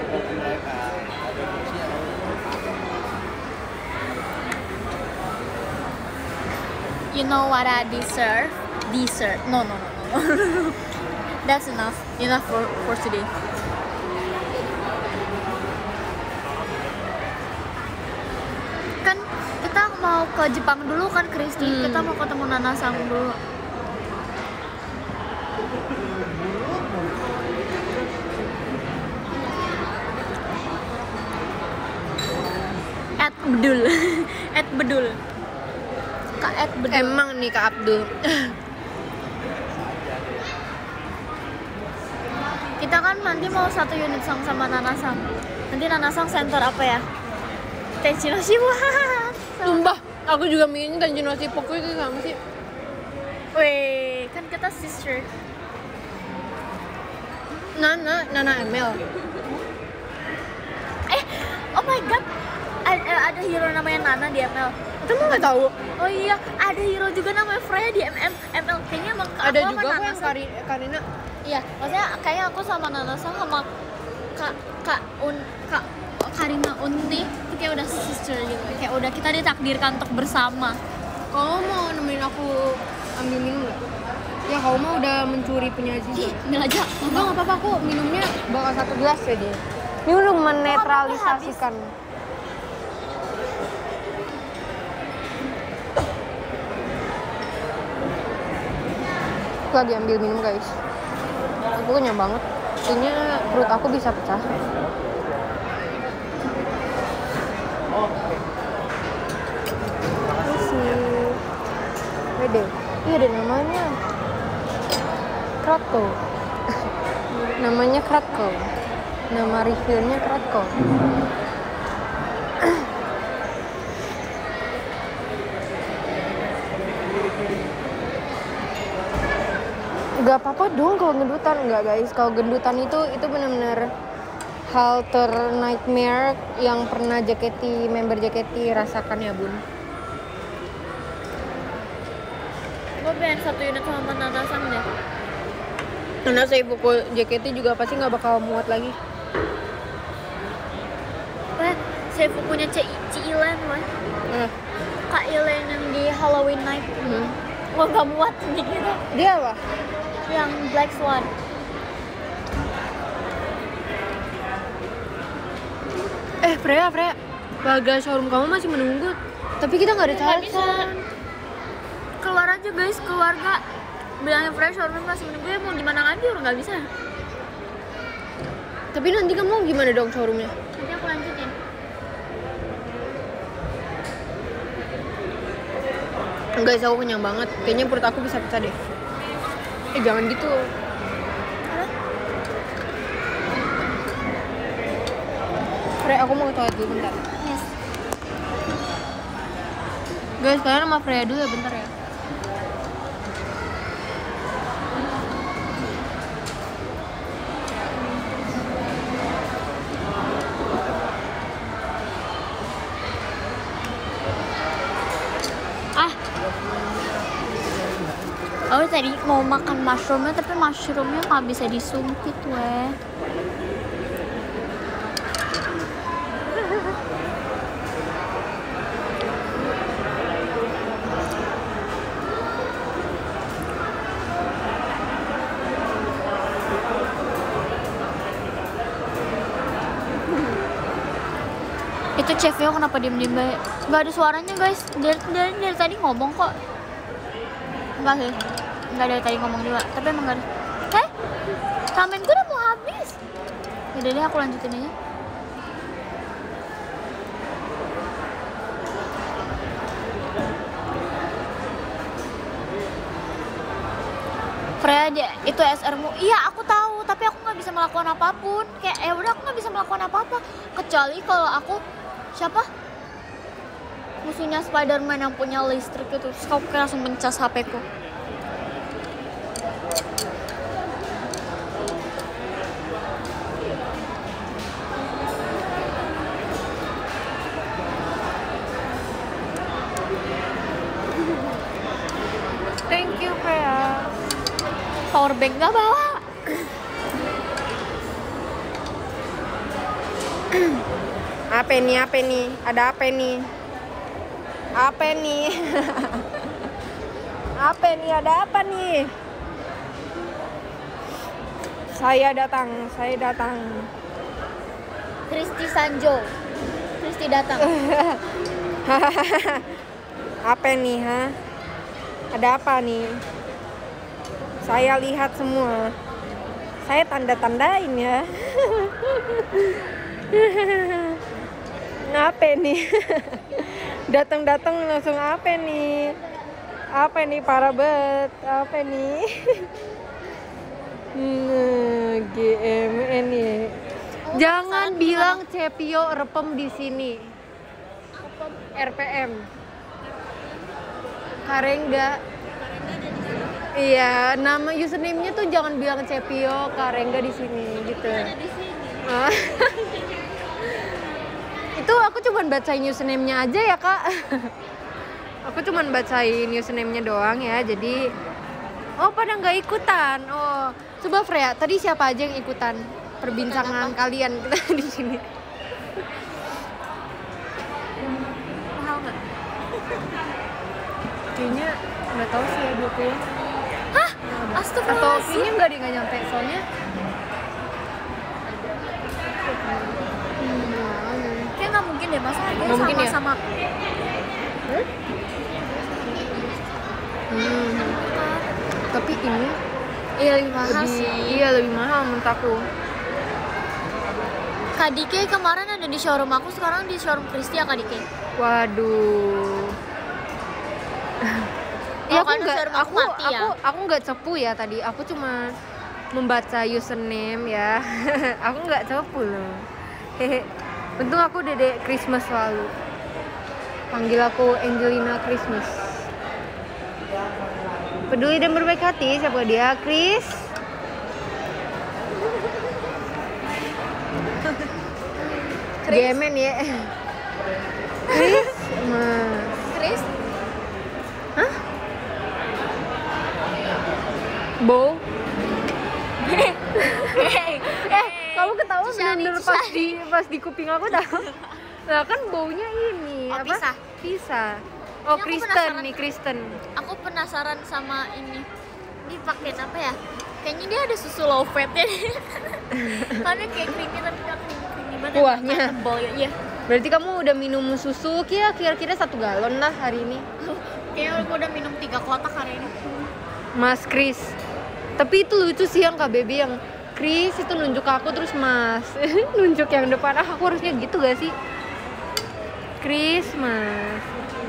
You know what I deserve? Dessert. No, no, no, no. That's enough. Enough for for today. Kan kita mau ke Jepang dulu kan, Kristi. Hmm. Kita mau ketemu Nana Sang dulu. At Bedul. At Bedul. Kak At Bedul. Emang nih Kak Abdul. Kita kan nanti mau satu unit sang sama Nanasang. Nanti Nanasang center apa ya? Tenchi no Shiba. Sumpah, aku juga minta Tanjinoshi Poku itu sama sih. Weh, kan kita sister. Nana, Nana M L. Eh, oh my god, ada, ada hero namanya Nana di M L. Kamu nggak tahu? Oh iya, ada hero juga namanya Freya di M M M L. Kayaknya emang Ada aku sama juga kok Nana yang sama- Kari- Karina. Iya, maksudnya kayaknya aku sama Nana sama Kak Kak Un Kak Karina Unti itu kayak udah sister gitu. Kayak udah kita ditakdirkan untuk bersama. Kamu mau nemenin aku ambil minum nggak? Ya kamu mah udah mencuri punya Aziza. Ambil aja. Enggak, nggak apa-apa, aku minumnya bakal satu gelas ya dia. Ini udah menetralisasikan. Aku lagi ambil minum guys. Aku kenyang banget. Kayaknya perut aku bisa pecah. Ini sih. Wede. Iya ada namanya. Kratko. Namanya Kratko. Nama reviewnya Kratko. Gak apa-apa dong kalau gendutan. Enggak guys, kalau gendutan itu itu benar-benar hal ter nightmare yang pernah J K T member J K T rasakan ya bun. Gue pengen satu unit sama Nana Sang deh. Karena saya pukul J K T juga pasti nggak bakal muat lagi. Wah, saya punya C C Ilen wah. Nah, Kak Ilen yang di Halloween night. hmm. Wah gak muat gitu. Dia apa? Yang Black Swan. Eh Freya, Freya, warga showroom kamu masih menunggu. Tapi kita nggak ada Nggak bisa. telepon. Keluar aja guys, keluarga. Bilangnya fresh showroom masih menunggu ya mau gimana lagi orang nggak bisa. Tapi nanti kamu gimana dong showroomnya? Nanti aku lanjutin. Guys, aku kenyang banget. Kayaknya perut aku bisa pecah deh. Eh jangan gitu. Freya, aku mau ke toilet dulu bentar. Yes. Guys, kalian sama Freya dulu ya bentar ya. Ah. Oh tadi mau makan mushroomnya tapi mushroomnya nggak bisa disumpit weh. Itu chefnya kenapa diem-diem banget? Gak ada suaranya guys, dari, dari, dari tadi ngomong kok. Enggak sih, enggak dari tadi ngomong juga, tapi emang gak ada. Eh, ramen gue udah mau habis. Yaudah deh aku lanjutin aja. Freya dia, itu S R-mu. Iya aku tahu, tapi aku nggak bisa melakukan apapun. Kayak ya udah aku nggak bisa melakukan apa-apa kecuali kalau aku siapa musuhnya Spider-Man yang punya listrik itu, terus aku kayak langsung mencas H P-ku. Thank you Freya. Power bank nggak bawa. Apa nih? Apa nih? Ada apa nih? Apa nih? Apa nih? Ada apa nih? Saya datang, saya datang. Kristi Sanjo. Kristi datang. Apa nih, ha? Ada apa nih? Saya lihat semua. Saya tanda-tandain ya. Apa nih? Datang-datang langsung apa nih? Apa nih parah banget? Apa nih? Nah, G M N ya. Jangan bilang Cepio repem di sini. R P M. Karengga. Iya, nama username-nya tuh jangan bilang Cepio Karengga di sini gitu. Ada di sini. Ah. Itu aku cuman bacain username-nya aja ya kak. Aku cuman bacain username-nya doang ya. Jadi oh pada nggak ikutan. Oh coba Freya, tadi siapa aja yang ikutan perbincangan kalian kita di sini? Mahal nggak? Kayaknya nggak tahu sih ya dua puluh. Hah? Atau Astagfirullahaladzim. kayaknya nggak deh, nggak nyampe soalnya. Kayak nggak mungkin deh, masa harganya Nggak mungkin ya? sama-sama. Hmm. Tapi ini Iya lebih mahal lebih, sih. iya lebih mahal menurut aku. Kak Dike kemarin ada di showroom aku, sekarang di showroom Kristi ya Kak Dike. Waduh. Oh, Ya aku karena nggak, showroom aku aku mati ya? aku aku nggak cepu ya tadi. Aku cuma membaca username ya. Aku nggak cepu loh. Hehe. Untung aku Dedek Christmas selalu. Panggil aku Angelina Christmas. Peduli dan berbaik hati, siapa dia? Chris. Gemen ya. Chris, Mas. Chris? Hah? Bow? Hey, Eh, kamu ketawa Susah nih, bener-bener susah pas di pas di kuping aku tahu. Nah kan baunya ini Oh, apa? pisah. Pisah. Oh, Ini aku Kristen penasaran. nih, Kristen. Aku penasaran sama ini. Ini pakein apa ya? Kayaknya dia ada susu low fat ya. Karena kayak creamy tapi nggak creamy creamy banget. Kuahnya. Kayak tebal ya. Iya. Berarti kamu udah minum susu kira kira-kira satu galon lah hari ini. Kayaknya aku udah minum tiga kotak hari ini. Mas Chris. Tapi itu lucu sih yang Kak Baby yang Chris itu nunjuk ke aku terus Mas. Nunjuk yang depan. Ah, aku harusnya gitu gak sih? Chris, Mas.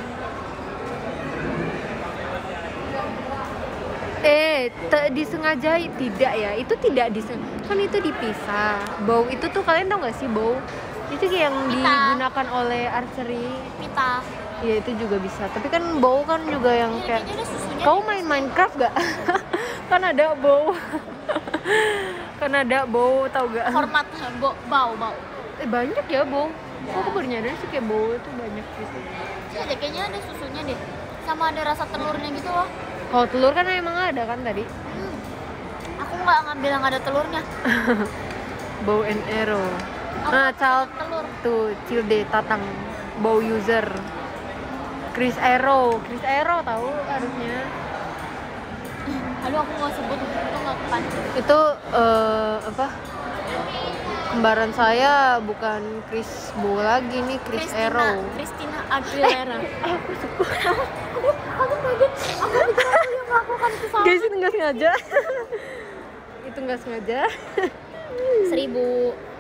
Eh, tak disengajai tidak ya? Itu tidak disengaja. Kan itu dipisah. Bow itu tuh kalian tau gak sih bow? Itu kayak yang Pita. digunakan oleh archery. Pita. Ya itu juga bisa. Tapi kan bow kan juga yang Ini kayak. kayaknya ada susunya. Kau main Minecraft gak? Kan ada bow. Kan ada bow tau gak? Format bo, bau bau. Eh banyak ya bow. Kok aku baru nyadar sih kayak bow itu banyak gitu. Iya deh, kayaknya ada susunya deh. Sama ada rasa telurnya gitu loh. Kalau telur kan emang ada kan tadi. Hmm. Aku nggak ngambil yang ada telurnya. Bow and arrow. Aku Nah, nggak child pegang telur. tuh Cilde Tatang bow user. Chris Arrow, Chris Arrow tahu harusnya. Aduh aku nggak sebut itu nggak kepancing. Itu eh, apa? Kembaran saya bukan Chris Bow lagi nih, Chris Christina, Arrow. Christina Aguilera. Eh, aku sebut. Aku kaget. Aku pikir aku yang melakukan kesalahan. Guys, itu nggak sengaja. Itu nggak sengaja. Seribu.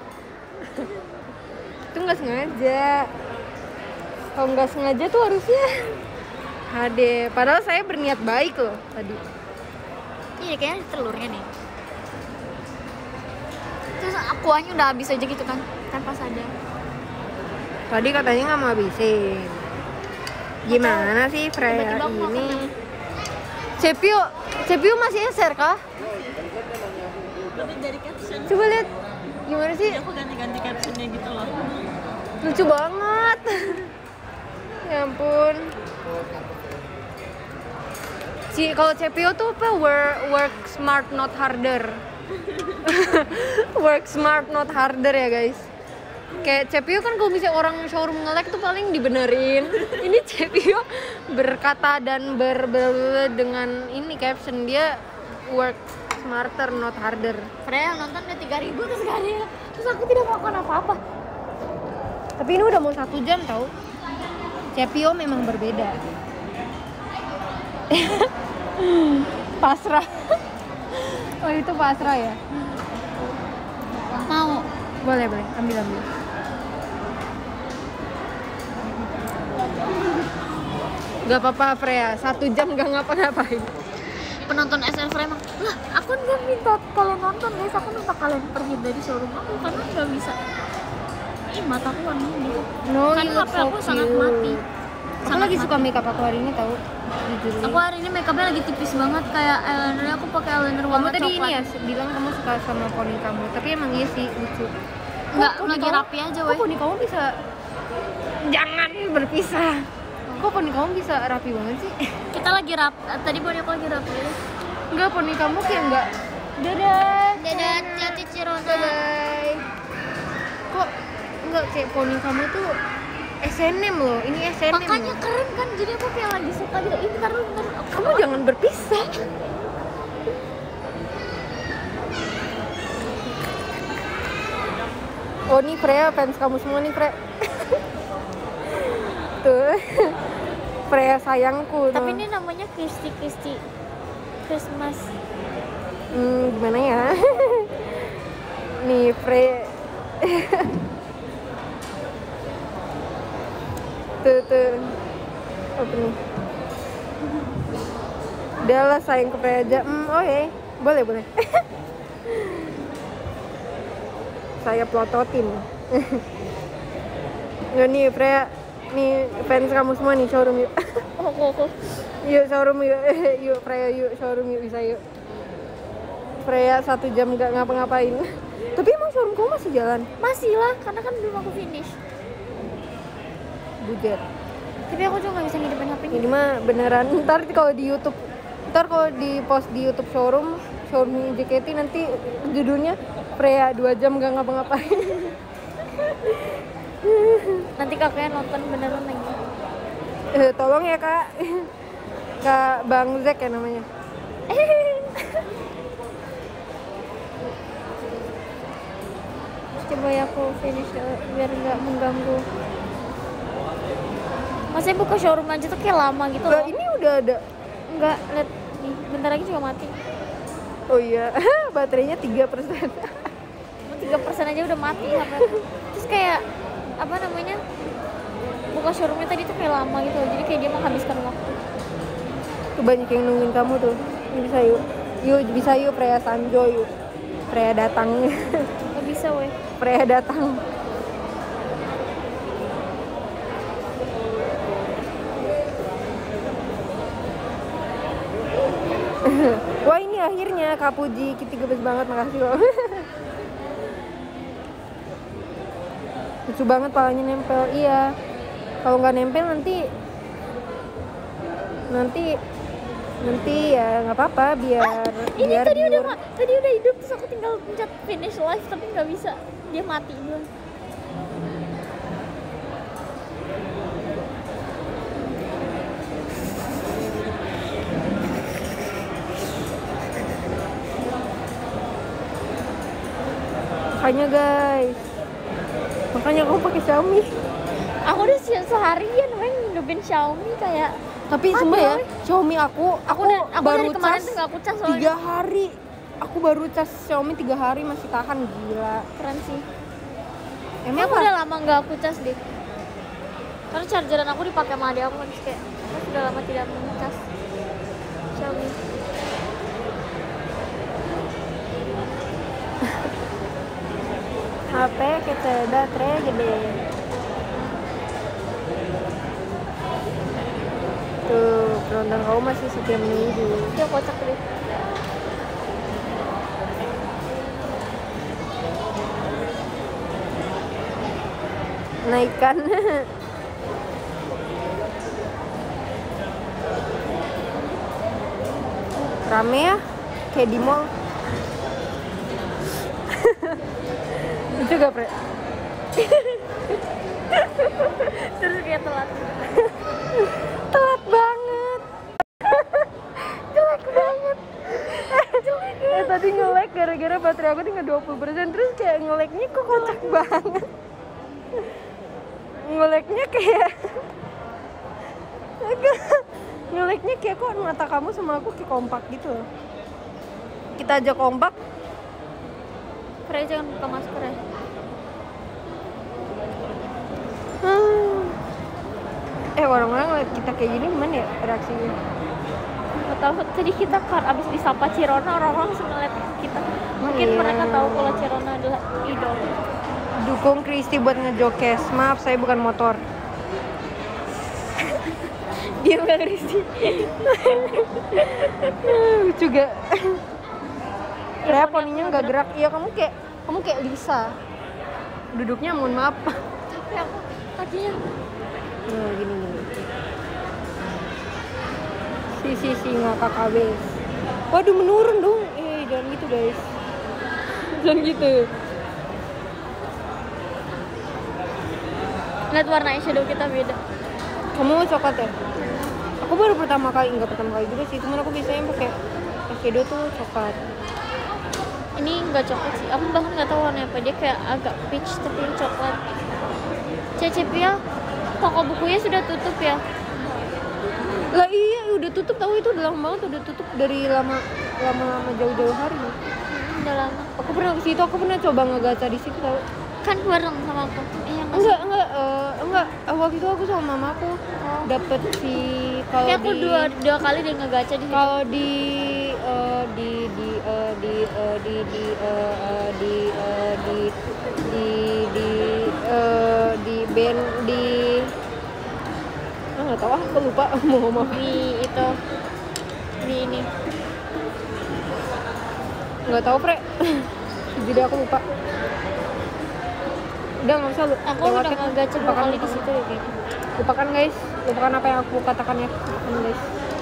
Itu nggak sengaja. Kalau nggak sengaja tuh harusnya Hade. Padahal saya berniat baik loh tadi. Iya kayaknya ada telurnya nih. Terus kuahnya udah habis aja gitu kan, tanpa sadar. Tadi katanya nggak mau habisin. Gimana sih Freya Tiba-tiba aku makan ini? lagi. Cepio, Cepio masih eser kah? Lebih dari caption. Coba lihat gimana sih? Aku ganti-ganti captionnya gitu loh. Lucu banget. Ya ampun. Si kalau Cepio tuh apa? Work, work smart not harder. Work smart not harder ya guys. Kayak Cepio kan kalau misalnya orang showroom nge-lag tuh paling dibenerin. Ini Cepio berkata dan ber, ber dengan ini caption dia work smarter not harder. Freya yang nonton udah tiga ribu terus gak ada. Terus aku tidak melakukan apa-apa. Tapi ini udah mau satu jam tau. Cepio memang berbeda. Pasrah. Oh itu pasrah ya? Mau. Boleh boleh, ambil ambil. Gak apa-apa Freya, satu jam gak ngapa-ngapain. Penonton S L Freya emang, lah aku nggak minta kalian nonton guys, aku minta kalian pergi dari showroom aku karena nggak bisa. Ih mataku warna gitu. No, Karena you look H P so aku sangat cute. mati. Aku Sangat lagi mati. suka makeup aku hari ini tau. Jujur. Aku hari ini makeupnya lagi tipis banget kayak eyelinernya aku pakai eyeliner Kamu warna tadi coklat. ini ya bilang kamu suka sama poni kamu, tapi emang iya sih lucu. Nggak, Kok poni lagi kamu- rapi aja Kok woy. poni kamu bisa Jangan berpisah. Kok poni kamu bisa rapi banget sih? Kita lagi rap, tadi poni aku lagi rapi. Enggak, poni kamu kayak enggak. Dadah. Dadah, hati Cirona. Bye. Kok enggak kayak poni kamu tuh S and M loh. Ini S and M. Makanya loh. keren kan, jadi aku kayak lagi suka gitu. Ini ntar dulu, ntar dulu. Kamu jangan berpisah. Oh, nih Freya, fans kamu semua nih, Freya. Tuh. Freya sayangku. Tapi tuh. ini namanya Kristi Kristi Christmas. Hmm, gimana ya? Nih, Freya. Tuh, tuh. Apa nih? Udah lah, sayang ke Freya aja. Hmm, oke. Okay. Boleh, boleh. Saya plototin. Ya nih Freya, nih fans kamu semua nih, showroom yuk. Oh, oh, oh. Yuk showroom yuk. Yuk Freya, yuk showroom yuk, bisa yuk. Freya satu jam gak ngapa-ngapain. Tapi emang showroom kamu masih jalan? Masih lah, karena kan belum aku finish. Bujet. Tapi aku juga gak bisa ngidupin H P-nya. Ini mah beneran. Ntar kalau di YouTube, ntar kalau di post di YouTube showroom, showroom J K T nanti judulnya Freya dua jam gak ngapa-ngapain. Nanti kakaknya nonton beneran lagi. Eh, tolong ya kak. Kak Bang Zek ya namanya. Coba ya aku finish uh, biar nggak mengganggu. Masih buka showroom aja tuh kayak lama gitu Lah, loh. ini udah ada. Enggak, lihat nih, bentar lagi juga mati. Oh iya, baterainya tiga persen. tiga persen aja udah mati H P aku. Terus kayak apa namanya? Buka showroomnya tadi tuh kayak lama gitu loh. Jadi kayak dia menghabiskan waktu. Tuh banyak yang nungguin kamu tuh. Ini bisa yuk. Yuk bisa yuk Freya Sanjo yuk. Freya datang. Gak bisa weh. Freya datang. Wah ini akhirnya Kak Puji, Kitty gebes banget, makasih loh. Lucu banget palanya nempel, iya. Kalau nggak nempel nanti nanti nanti ya nggak apa-apa biar Ini biar tadi udah viewer- ma- tadi udah hidup terus aku tinggal pencet finish live tapi nggak bisa. Dia mati duluan. makanya guys, makanya aku pakai Xiaomi. Aku udah se- seharian main hidupin Xiaomi kayak Tapi Aduh. sumpah ya, Xiaomi aku aku, aku, udah, aku baru dari kemarin cas tuh nggak aku cas tiga soalnya. hari. Aku baru cas Xiaomi tiga hari masih tahan, gila. Keren sih. Emang Aku apa? udah lama nggak aku cas deh. Karena chargeran aku dipakai sama adik aku kan terus kayak aku sudah lama tidak mencas Xiaomi. H P kece baterai gede. Tuh, penonton kamu masih setia menunggu. Dia kocak deh. Naikkan. Rame ya, kayak di mall. Lucu gak, Pre? Terus kayak telat. Telat banget. Jelek banget. Eh, tadi nge-lag gara-gara baterai aku tinggal dua puluh persen. Terus kayak nge-lagnya kok kocak banget. Nge-lagnya kayak nge-lagnya kayak kok mata kamu sama aku kayak kompak gitu loh. Kita aja kompak. Freya jangan buka masker ya. Hmm. Eh, orang-orang liat kita kayak gini gimana ya reaksinya? Nggak tahu, tadi kita kan abis disapa Cirona orang-orang langsung ngeliat kita. Mungkin Iya. mereka tahu kalau Cirona adalah idol. Dukung Kristi buat ngejokes. Maaf, saya bukan motor. Dia nggak Kristi. Lucu gak? Freya poninya nggak gerak. Iya, kamu kayak kamu kayak Lisa. Duduknya mohon maaf. Ya aku kakinya. Nah, gini gini. Si si si ngakak abis. Waduh menurun dong. Eh jangan gitu guys. Jangan gitu. Lihat warna eyeshadow kita beda. Kamu coklat ya? Aku baru pertama kali, enggak pertama kali juga sih. Cuman aku biasanya pakai eyeshadow tuh coklat. Ini enggak coklat sih. Aku bahkan nggak tahu warna apa. Dia kayak agak peach tapi coklat. Cecep ya. Toko bukunya sudah tutup ya. Lah iya udah tutup, tahu itu udah lama banget, udah tutup dari lama lama lama jauh-jauh hari. Hmm, udah lama. Aku pernah ke situ, aku pernah coba ngegaca di situ tahu. Kan bareng sama aku. Eh, yang Enggak, enggak, uh, enggak. Waktu itu aku sama mamaku dapet si kalau Kayak aku di dua dua kali dia ngegaca di situ. kalau di uh, di di uh, di uh, di di uh, uh, di uh, di di di uh, di band di ah nggak tahu ah aku lupa mau ngomong Di itu di ini. nggak tahu pre jadi aku lupa udah nggak usah lu Aku udah lewatin. ngegaca dua Lupakan, kali di lupakan. situ ya kayaknya. Lupakan guys, lupakan apa yang aku katakan ya lupakan guys.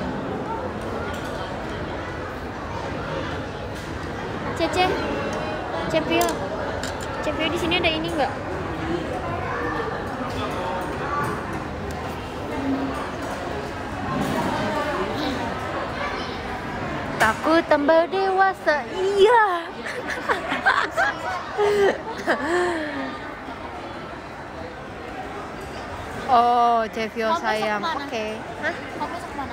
Cece, Cepio, Cepio di sini ada ini nggak? Takut tambah dewasa, iya. Oh, Cevio Kamu sayang, besok oke. kemana? Hah? Kamu besok kemana?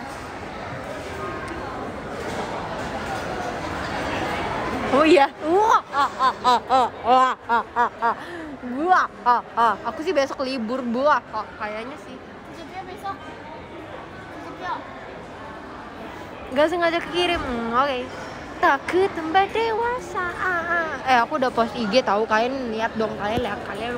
Oh iya. Wah, ah, ah, ah, ah, ah, ah, ah, ah. Wah, ah, ah. Aku sih besok libur, buah. Oh, kayaknya sih. Cepio besok. Cepio. Gak sengaja kekirim. Hmm, oke. Takut tambah dewasa. Ah, ah. Eh, aku udah post I G tahu, kalian lihat dong, kalian lihat kalian.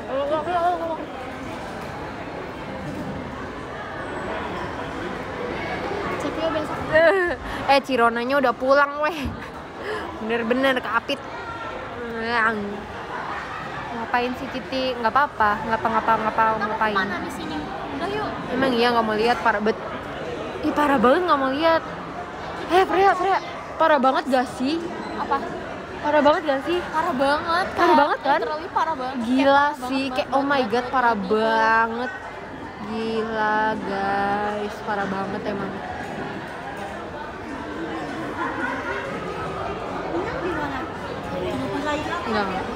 Cepio besok. Eh, Cironanya udah pulang weh. Bener-bener keapit. Yang ngapain sih Kiti? Nggak apa-apa, nggak apa-apa, nggak apa Kita mau ngapain. kemana di sini? Udah yuk. Emang iya nggak mau lihat parah bet. Ih parah banget nggak mau lihat. Eh Freya, Freya, parah banget gak sih? Apa? Parah banget gak sih? Parah banget. Parah kayak banget kan? literally parah banget. Gila Kayak parah sih, banget, kayak banget, oh my banget, god parah banget. banget. Gila guys, parah banget emang. Di mana? Kenapa lagi? Enggak. enggak.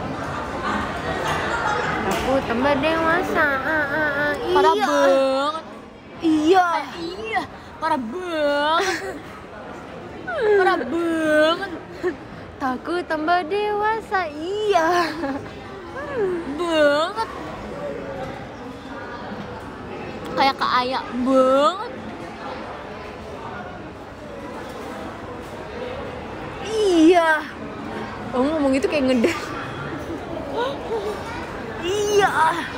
Aku tambah dewasa. Ah, ah, ah. Parah Iya. banget. Iya. Iya, parah banget. Parah banget. Takut tambah dewasa. Iya. Banget. Kayak Kak Aya banget. Iya. Oh ngomong itu kayak ngedar. Iya.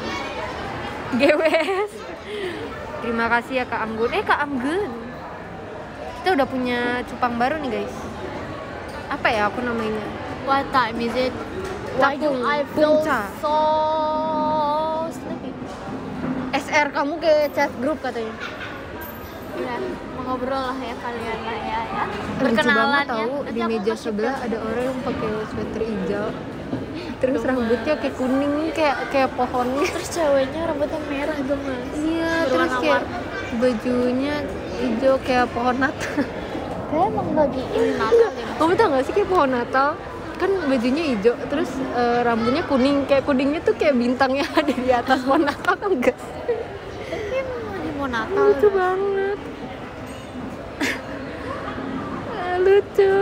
Gewes. Terima kasih ya Kak Anggun. Eh Kak Anggun. Kita udah punya cupang baru nih guys. Apa ya aku namanya? What time is it? Why do Tapung, I feel Pungca. so sleepy? S R kamu ke chat grup katanya. Ya, mau ngobrol lah ya kalian lah ya, ya. Lucu Berkenalan banget ya. tahu Nanti di aku meja kasih sebelah ke- ada orang yang pakai sweater hijau. Terus Gemes. rambutnya kayak kuning kayak kayak pohon. Terus ceweknya rambutnya merah gemes. Iya, terus kayak bajunya hijau kayak pohon Natal. Kayak emang lagi ini Natal deh. Kamu tau gak sih kayak pohon Natal? Kan bajunya hijau, terus eh, rambutnya kuning. Kayak kuningnya tuh kayak bintang yang ada di atas pohon Natal kan guys? Tapi emang lagi mau Natal. Lucu banget. Ah, lucu.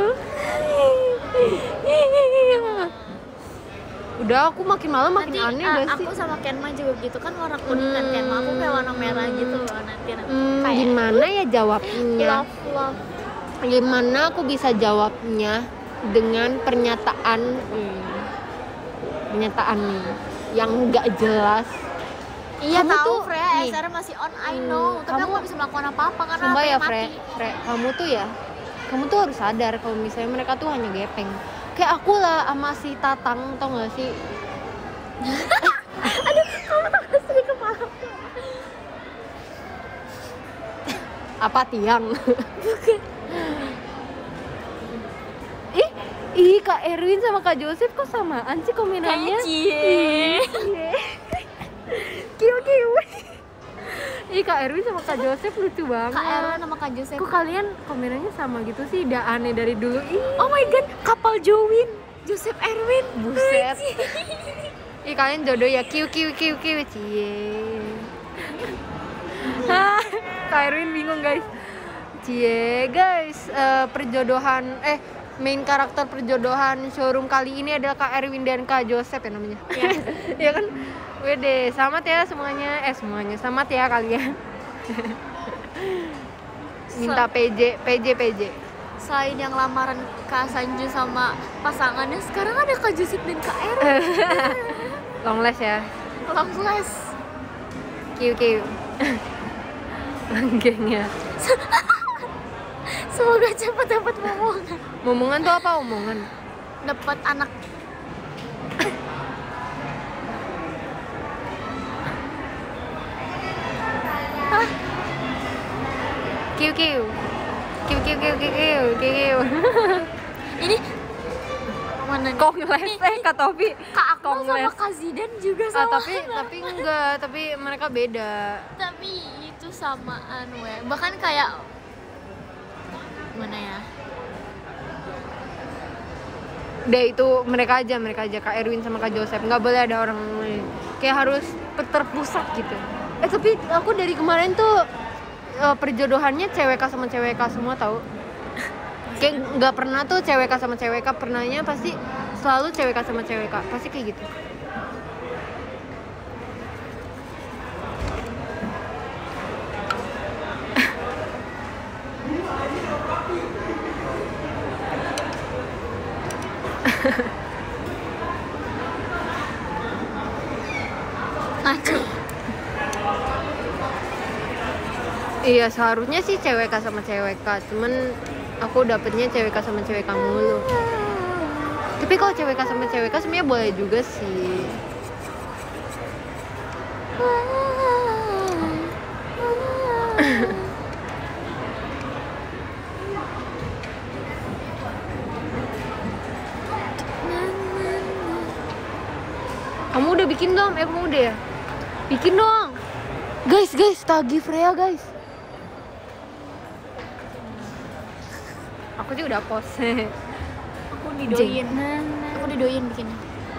Udah aku makin malam makin Nanti aneh uh, gak sih? aku sama Kenma juga gitu kan warna kuning kan Hmm. Kenma aku kayak warna merah gitu loh nanti nanti Hmm, kayak gimana ya jawabnya? love love Gimana aku bisa jawabnya dengan pernyataan hmm, pernyataan yang nggak jelas? iya Kamu tahu tuh, Freya nih. S R masih on I know Hmm, tapi aku kamu- nggak bisa melakukan apa-apa karena Sumpah H P ya mati. Fre, Fre, kamu tuh ya, kamu tuh harus sadar kalau misalnya mereka tuh hanya gepeng. Kayak aku lah sama si Tatang, tau gak sih? Aduh, kamu tau gak Apa tiang? Ih, ih Kak Erwin sama Kak Joseph kok samaan sih komenannya? Kayak cie. Kiu kiu. Ih Kak Erwin sama Kak Joseph lucu banget. Kak Erwin sama Kak Joseph. Kok kalian komenannya sama gitu sih? Udah aneh dari dulu. Ih, Oh my god, kapal Jowin, Joseph Erwin. buset. Ih kalian jodoh ya. Kiu kiu kiu kiu cie. Hah, Kak Erwin bingung guys. Cie guys, eh, perjodohan eh main karakter perjodohan showroom kali ini adalah Kak Erwin dan Kak Joseph ya namanya. Iya. Ya kan? Wede, selamat ya semuanya. Eh semuanya, selamat ya kalian. Minta P J, P J, P J. Selain yang lamaran Kak Sanju sama pasangannya, sekarang ada Kak Joseph dan Kak Erwin. Long last ya. Long last. Kiu kiu. Langgengnya. Semoga cepat dapat momongan. Omongan tuh apa omongan? Dapat anak. Kiu kiu. Kiu kiu kiu kiu kiu kiu kiu. Ini mana nih? Kongles eh Kak Topi. Kak Akmal sama Kongles. Kak Zidan juga Ah, sama. tapi tapi enggak, tapi mereka beda. Tapi itu samaan we. Bahkan kayak mana ya? Udah itu mereka aja, mereka aja Kak Erwin sama Kak Joseph. Nggak boleh ada orang lain. Kayak harus terpusat gitu. Eh tapi aku dari kemarin tuh eh, perjodohannya C W K sama C W K semua tahu. Kayak nggak pernah tuh C W K sama C W K, pernahnya pasti selalu C W K sama C W K. Pasti kayak gitu. Aduh. Iya seharusnya sih C W K sama C W K, cuman aku dapetnya C W K sama C W K mulu. Tapi kalau C W K sama C W K sebenarnya boleh juga sih. Kamu udah bikin dong? Eh kamu udah ya? Bikin dong. Guys, guys, tagih Freya guys. Aku juga udah post. Aku didoyin. Aku didoyin bikinnya.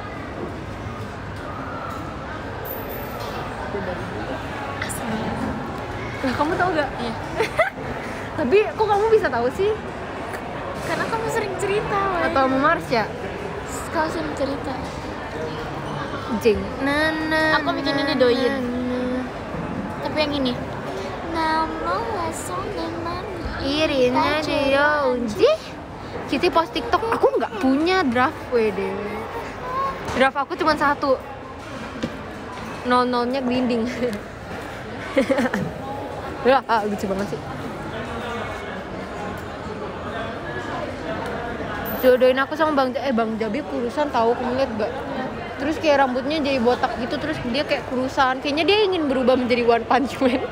Lah kamu tahu gak? Iya. Tapi kok kamu bisa tahu sih? Karena kamu sering cerita, we. Atau mau Marsha? Kau sering cerita. Jing. Nah, nah, Aku bikin ini nah, doyin. nah. Tapi yang ini. Nama langsung dengan Irina dia unji. Kita post TikTok. Aku nggak punya draft W D. Draft aku cuma satu. Nol-nolnya glinding. Ya, ah, lucu banget sih. Jodohin aku sama Bang Ja- eh Bang Jabi kurusan tahu, kamu lihat gak? Terus kayak rambutnya jadi botak gitu, terus dia kayak kurusan. Kayaknya dia ingin berubah menjadi One Punch Man.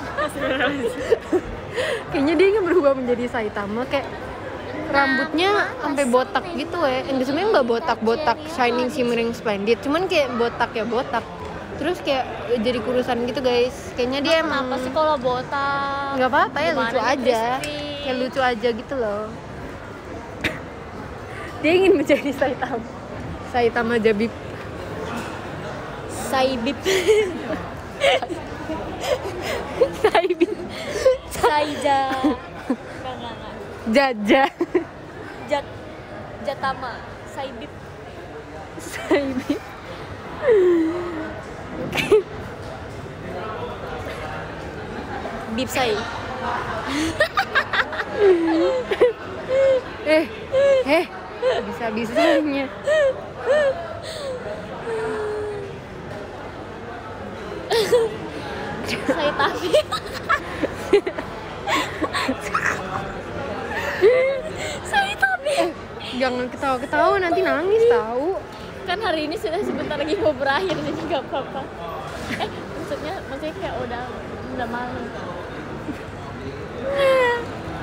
Kayaknya dia ingin berubah menjadi Saitama, kayak rambutnya sampai botak gitu ya. Yang sebenarnya nggak botak-botak shining shimmering splendid, cuman kayak botak ya botak. Terus kayak jadi kurusan gitu guys. Kayaknya dia emang Kenapa sih kalau botak? nggak apa-apa ya, Gimana lucu nih, aja. crispy? Kayak lucu aja gitu loh. Dia ingin menjadi Saitama. Saitama Jabib. Saibib. Saibib. Saija. Enggak, enggak, enggak. Jaja. Jat Jatama. Saibib. Saibib. Bib Sai. Eh, eh, bisa-bisanya. Sai tapi. Sai tapi. Jangan ketawa-ketawa nanti nangis tahu. Kan hari ini sudah sebentar lagi mau berakhir jadi nggak apa-apa. Eh maksudnya maksudnya kayak udah udah malam.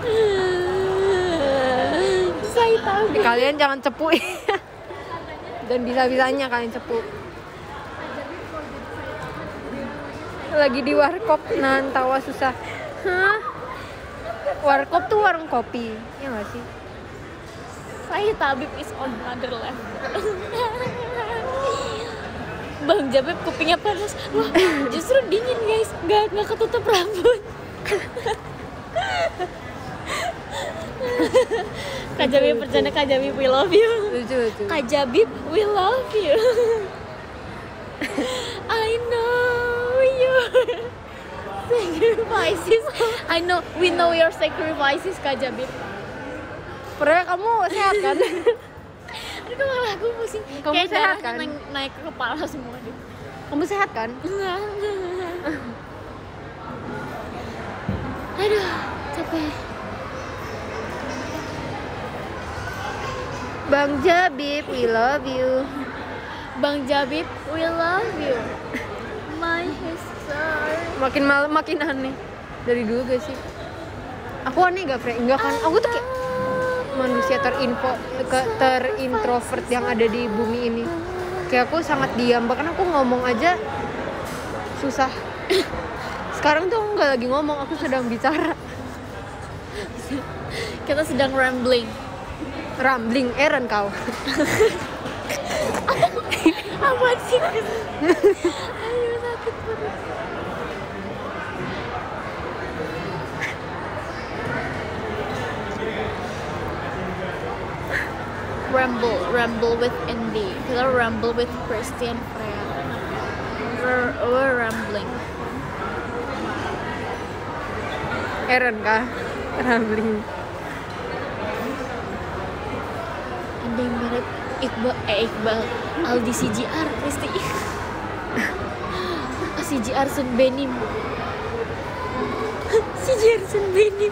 Saya tahu. Eh, kalian jangan cepu ya. Dan bisa-bisanya kalian cepu. Lagi di warkop nahan tawa susah. Hah? Warkop tuh warung kopi, ya nggak sih? Saya Tabib is on another level. Bang Jabib kupingnya panas. Wah, justru dingin guys. Nggak nggak ketutup rambut. Kak Jabib bercanda, Kak Jabib we love you. Lucu lucu. Kak Jabib we love you. I know your sacrifices. I know we know your sacrifices, Kak Jabib. Pernah kamu sehat kan? Aduh malah aku pusing. Kamu Kayak sehat darahnya kan? naik, naik ke kepala semua deh. Kamu sehat kan? Enggak, enggak. Aduh, capek. Bang Jabib, we love you. Bang Jabib, we love you. My sister. Makin malam makin aneh. Dari dulu gak sih? Aku aneh gak, Fre? Enggak kan? Aku tuh kayak manusia terinfo, ke- terintrovert yang ada di bumi ini. Kayak aku sangat diam, bahkan aku ngomong aja susah. Sekarang tuh aku nggak lagi ngomong, aku sedang bicara. Kita sedang rambling. Rambling, Eren kau. Apa sih? Ayo sakit perut. Ramble, ramble with Andy. Kita ramble with Christian Freya. We're, we're rambling. Eren kah? Rambling. Ada yang mirip Iqbal, eh Iqbal, Aldi C G R, Kristi. C G R Sun Benim. C G R Sun Benim.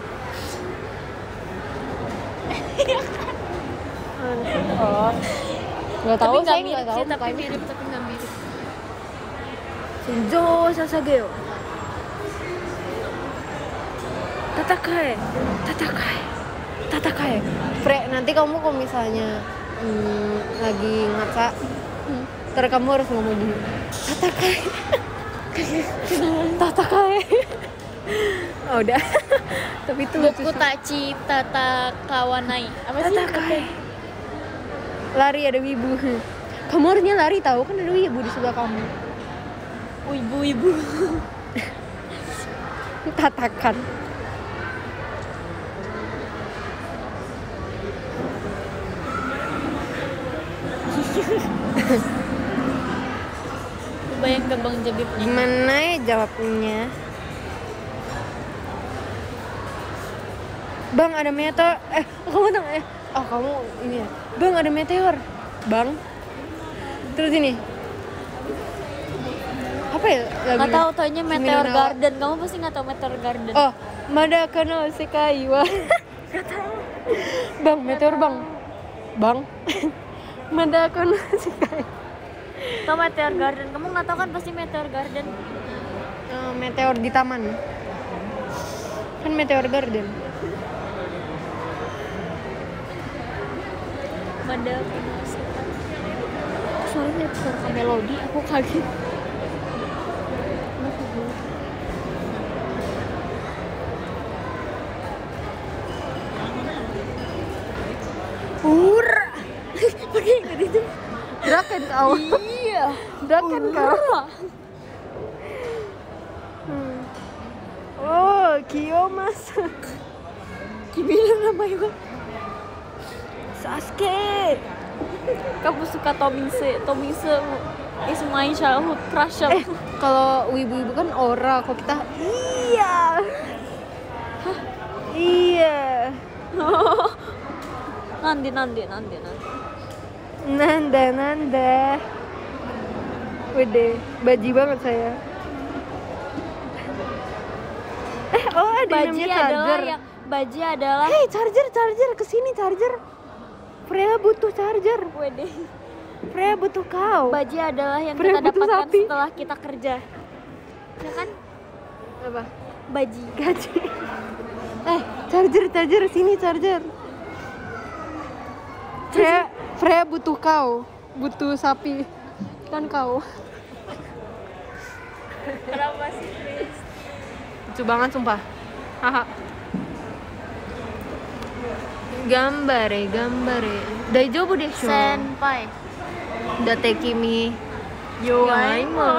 Oh. Gak tahu, Tapi saya nggak nggak tahu sih, tapi mukanya. mirip, tapi nggak mirip. Shinzo Sasageo. Tatakae, tatakae, tatakae. Fre, nanti kamu kalau misalnya hmm, lagi ngaca, hmm, ntar kamu harus ngomong gini. Tatakae. Tatakae. Oh, udah. Tapi itu lucu Boku sih. Tachi Tata Kawanai. Apa sih? Tatakae. Lari ada wibu. Kamu harusnya lari tahu kan ada wibu di sebelah kamu. Ibu-ibu. Tatakan. Bayang ke Bang Jabib. Gimana ya jawabnya? Bang ada meteor. Eh, kamu tahu eh oh kamu ini ya. Bang ada meteor. Bang. Terus ini. Apa ya lagunya? Nggak tahu, taunya Meteor Suminanawa. Garden. Kamu pasti nggak tahu Meteor Garden. Oh, Madaka no Sekai wa. Bang, meteor bang. Bang. Madaka no Sekai. Tahu Meteor Garden? Kamu nggak tahu kan pasti Meteor Garden. Eh, meteor di taman. Kan meteor garden. Madaka no Sekai. Suaranya suara melodi, aku kaget. Ura. Pakai ingat itu. Draken kau. Iya. Draken kau. Hmm. Oh, Kiyomasu. Gimana namanya? Sasuke. Kamu suka Tomise? Tomise is my childhood crush. Eh, kalau wibu-wibu kan ora, kok kita iya. Hah? Iya. nanti nanti nanti nanti. Nanda Nanda. Wede, baji banget saya. Eh, oh ada yang Baji namanya adalah charger. yang Baji adalah Hei, charger, charger, kesini charger. Freya butuh charger. Wede. Freya butuh kau. Baji adalah yang Freya kita butuh dapatkan sapi. setelah kita kerja. Ya kan? Apa? Baji. Gaji. Eh, charger, charger, sini charger. Freya, Freya butuh kau, butuh sapi, kan kau. Kenapa sih, Chris? Lucu banget sumpah. Haha. Gambare, gambare. Daijoubu desho. Senpai. Dateki mi. Yoai mo.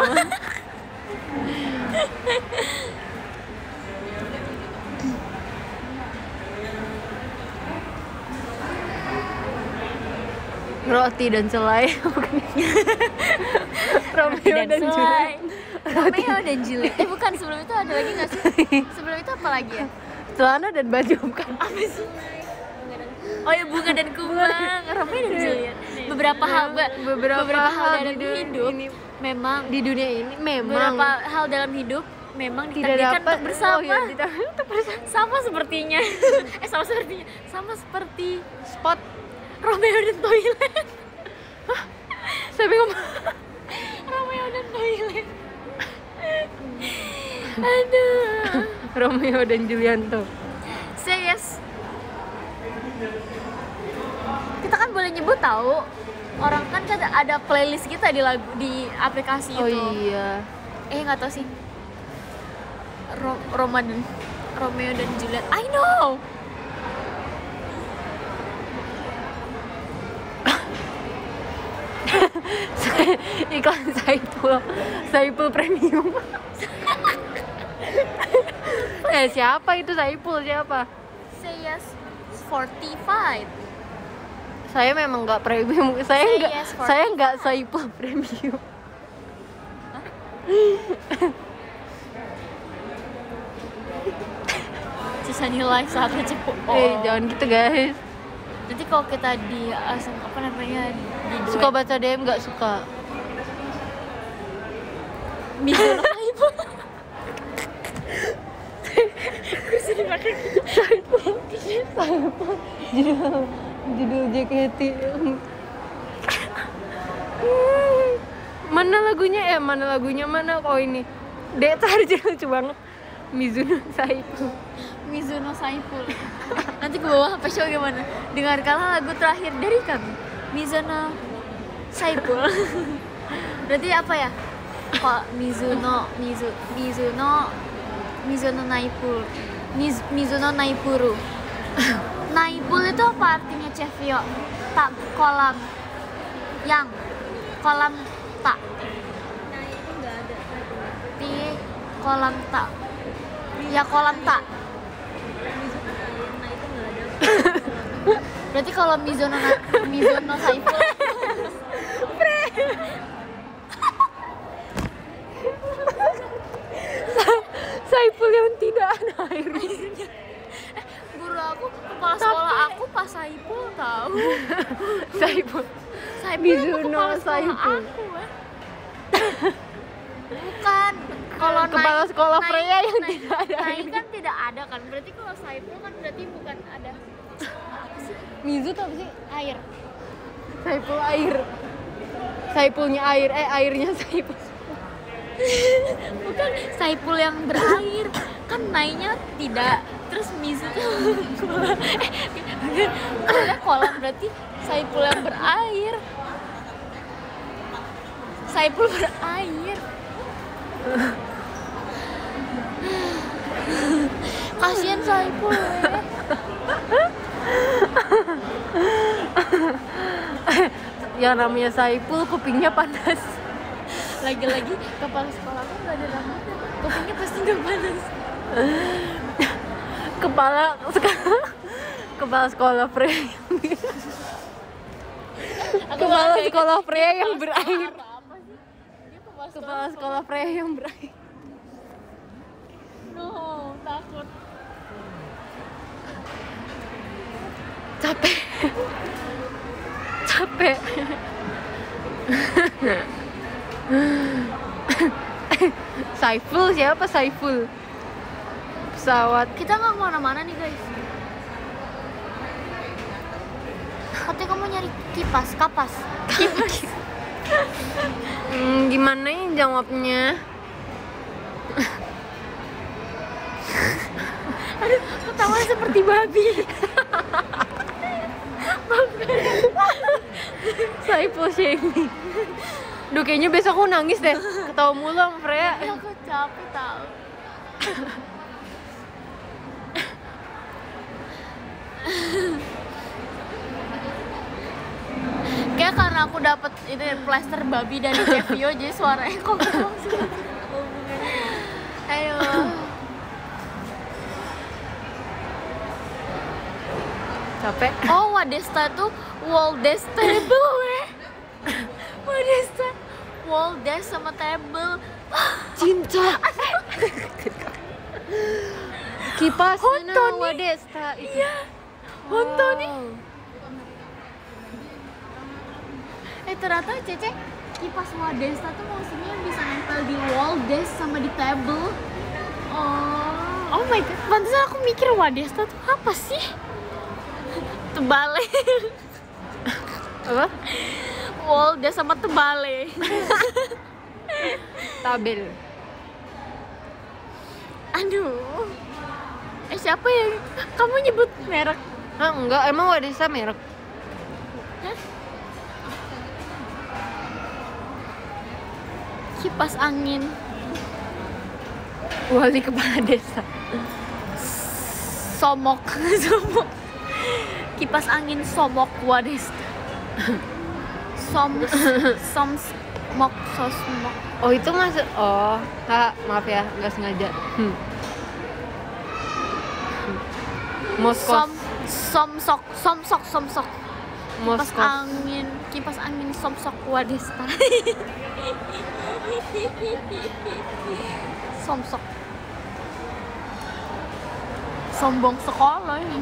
Roti dan selai. Romeo dan, dan Juliet. Romeo dan Juliet. Eh bukan, sebelum itu ada lagi nggak sih? Sebelum itu apa lagi ya? Celana dan baju bukan? Apa sih? Oh ya, bunga dan kumbang. Romeo dan Juliet. Beberapa hal, beberapa, beberapa hal hal dalam di dunia hidup ini, memang di dunia ini memang beberapa hal dalam hidup memang tidak ditakdirkan dapat untuk bersama. Oh, iya, tidak untuk bersama. Sama sepertinya. eh sama sepertinya. Sama seperti Spot Romeo dan toilet. saya bingung. Romeo dan toilet. Aduh. Romeo dan Julianto. Say yes. Kita kan boleh nyebut tahu. Orang kan kan ada playlist kita di lagu di aplikasi Oh itu. iya. Eh nggak tahu sih. Ro Roma dan Romeo dan Juliet. I know. Iklan Saipul, Saipul Premium. Eh siapa itu Saipul siapa? Say yes. forty-five. Saya memang nggak premium. Saya Say nggak, yes, saya nggak Saipul Premium. Sisa nilai saatnya cepu. Oh. Eh jangan gitu guys. Nanti kalau kita di asam apa namanya di duet. Suka baca D M nggak suka? Mizono Saipul. Saipul, Saipul. Judul, judul J K T. Mana lagunya ya? Mana lagunya mana? Oh ini. Dek aja lucu banget. Mizuno Saipul. Mizuno Saipul. Nanti ke bawah apa show gimana? Dengarkanlah lagu terakhir dari kami, Mizuno Saipul. Berarti apa ya? Kok Mizuno, Mizu, Mizuno, Mizuno Naipul, Miz, Mizuno Naipuru. Naipul itu apa artinya, Chef Yo? Tak kolam, yang kolam tak. Nah itu nggak ada. Di kolam tak. Ya kolam tak. Nah itu nggak ada. Berarti kalau Mizuno Mizuno Saipul Saipul yang tidak ada airnya. guru aku, kepala sekolah aku pas Saipul tahu. Saipul. Saipul itu Mizuno kepala sekolah Saipul. aku, eh. Bukan. Kalau Kepala naik- sekolah naik- Freya yang naik- tidak ada naik airnya. kan tidak ada kan. Berarti kalau Saipul kan berarti bukan ada Mizu tuh apa sih? air. Saipul air. Saipulnya air, eh airnya Saipul. Bukan Saipul yang berair. Kan naiknya tidak. Terus Mizu tuh eh, ada kolam berarti Saipul yang berair. Saipul berair. Kasian Saipul ya. Yang namanya Saipul kupingnya panas. Lagi-lagi kepala sekolahku nggak ada rambutnya, kupingnya pasti nggak panas. Kepala kepala sekolah Freya. Kepala sekolah Freya yang berair. Apa sih? Dia kepala Kepala sekolah Freya yang berair. No, takut. Capek. Capek. Saiful siapa Saiful? Pesawat. Kita nggak kemana-mana nih guys. Katanya kamu nyari kipas, kapas. Kipas. Hmm, gimana ya jawabnya? Aduh, Ketawa seperti babi. Saipul shaming. Duh, kayaknya besok aku nangis deh. Ketawa mulu sama Freya. Aku capek tau. Kayak karena aku dapet itu ya, plaster babi dari Kevio, jadi suaranya kok langsung. Ayo. Capek. Oh, Wadesta tuh Waldes table. Wadesta, Waldes sama table. Cinta. Kipas Honto mana nih. Wadesta itu. Iya. Honto nih. Eh ternyata Cece kipas Wadesta tuh maksudnya bisa nempel di wall desk sama di table. Oh, oh my god. Pantesan aku mikir Wadesta tuh apa sih? Tebale. Apa? Wall desk sama tebale. Tabel. Aduh. Eh siapa ya? Kamu nyebut merek? Ah, enggak, emang Wadesta merek. Hah? Kipas angin Wali kepala desa. Somok. Somok. Kipas angin Somok Wadesta. Som Som Mok Sosmok. Oh, itu masuk. Oh, ha, maaf ya, nggak sengaja. Hmm. Moskos. Som Somsok Somsok Somsok. Kipas Moskos. angin Kipas angin Somsok Wadesta. Somsok. Sombong sekolah ini.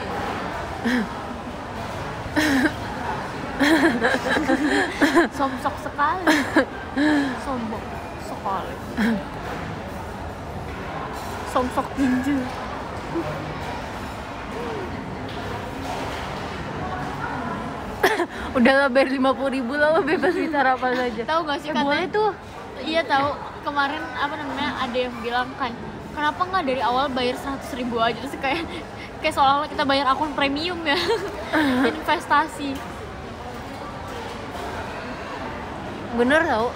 Somsok sekali. Sombong sekali. Somsok tinju. Udahlah, bayar lima puluh ribu lah, lo bebas bicara apa saja. Tahu gak sih Eh, katanya? boleh tuh. Iya tahu. Kemarin apa namanya ada yang bilang kan, kenapa nggak dari awal bayar seratus ribu aja, terus kayak kayak seolah-olah kita bayar akun premium ya. Investasi. Bener tau.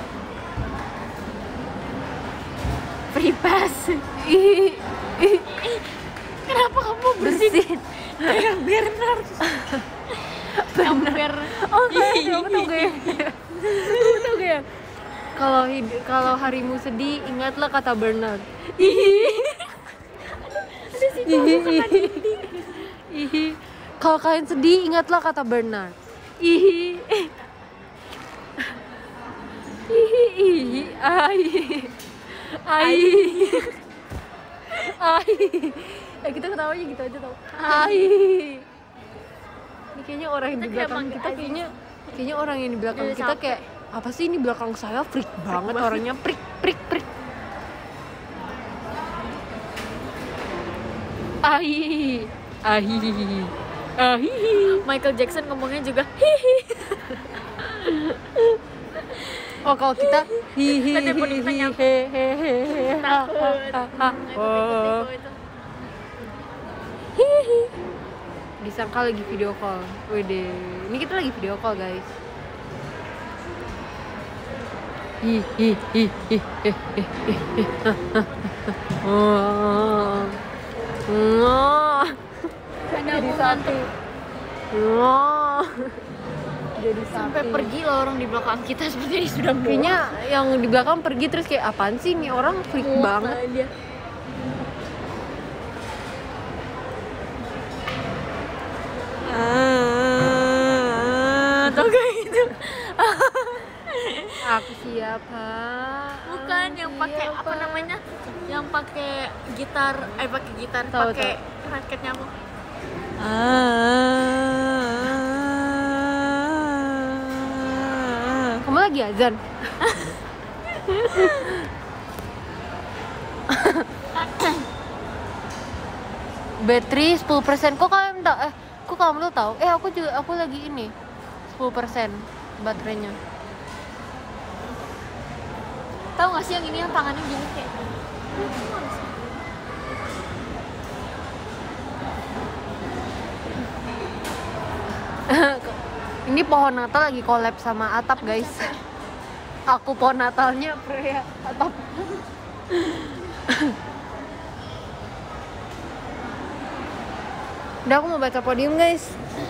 Free pass. Ih, ih, Kenapa kamu bersin bersin. kayak Bernard? Hampir. Oh, kamu tau gak ya? Kamu tau gak ya? Kalau hid- kalau harimu sedih, ingatlah kata Bernard. Ih. Ih. Ih. Kalau kalian sedih, ingatlah kata Bernard. Ih. Ih, ih, ai. Ai. Ai. Eh, kita ketawanya gitu aja tau. Ai. Ini kayaknya orang yang di Kita belakang kayak kita manggil kayaknya kayaknya orang yang di belakang Udah kita capek. kayak apa sih ini belakang saya freak banget orangnya prik prik prik. Ai. Ai. Ai. Michael Jackson ngomongnya juga hihi. Oh, kalau kita hihi Nanti pun kita hihi nyampe. he he he he ha, Takut. ha, ha, ha. Aku Oh. ikut itu. Hihi. Disangka lagi video call. Wede, ini kita lagi video call, guys. Hi hi hi hi hi hi hi. Oh. Oh. Ada Jadi omongan sapi. Oh. Jadi sampai sapi. pergi loh orang di belakang kita seperti ini sudah muak. Kayaknya yang di belakang pergi terus kayak apaan sih nih orang freak Muak banget. lah dia. Ah, Atau kayak gitu. aku siapa? Bukan yang pakai apa namanya? Yang pakai gitar, eh pakai gitar, Tahu, pakai raket nyamuk. Ah. Kamu lagi azan? Bateri sepuluh persen. Kok kalian tahu? Eh, kok kamu tuh tahu? Eh, aku juga aku lagi ini. sepuluh persen baterainya. Tahu nggak sih yang ini yang tangannya gini kayak Ini pohon Natal lagi collab sama atap guys. Aku pohon Natalnya, Freya atap. Udah, aku mau baca podium guys.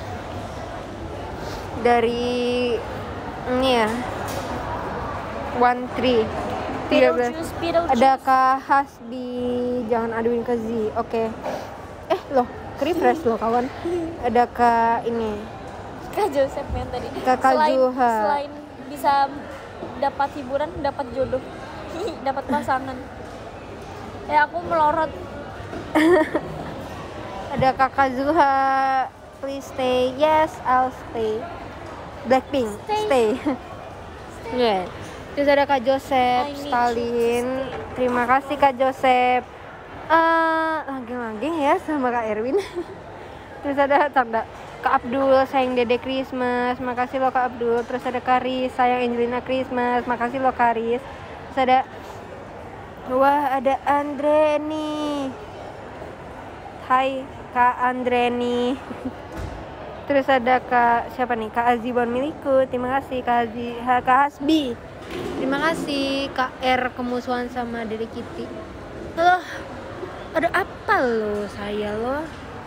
Dari ini ya, one three tiga belas. Beetlejuice, Beetlejuice. Ada Kak Hasbi, jangan aduin ke Z. Oke. Eh loh, ke refresh loh kawan. Ada Kak ini, Kak Joseph yang tadi. Kakak selain, Juha. Selain bisa dapat hiburan, dapat jodoh, dapat pasangan. Ya aku melorot. Ada Kakak Zuha, please stay. Yes, I'll stay. Blackpink, stay. Yeah. Terus ada Kak Joseph, I need Stalin. Terima kasih Kak Joseph. Eh, langgeng-langgeng ya sama Kak Erwin. Terus ada tanda Kak Abdul, sayang Dede Christmas. Makasih lo Kak Abdul. Terus ada Karis, sayang Angelina Christmas. Makasih lo Karis. Terus ada, wah ada Andre nih. Hai Kak Andre nih. Terus ada Kak siapa nih? Kak Azibon milikku. Terima kasih Kak Azi, Kak Hasbi. Terima kasih Kak R, kemusuhan sama Dede Kitty. Loh, ada apa lo saya lo?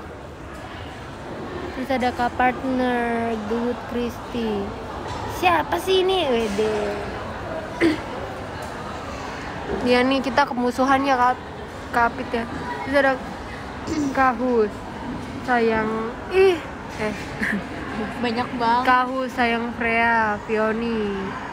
Terus ada Kak Partner, Good Christy. Siapa sih ini? Wede. Ya nih kita kemusuhan ya Kak Kapit ya. Terus ada Kahus, sayang ih eh Banyak banget. Kahus, sayang Freya, Fioni.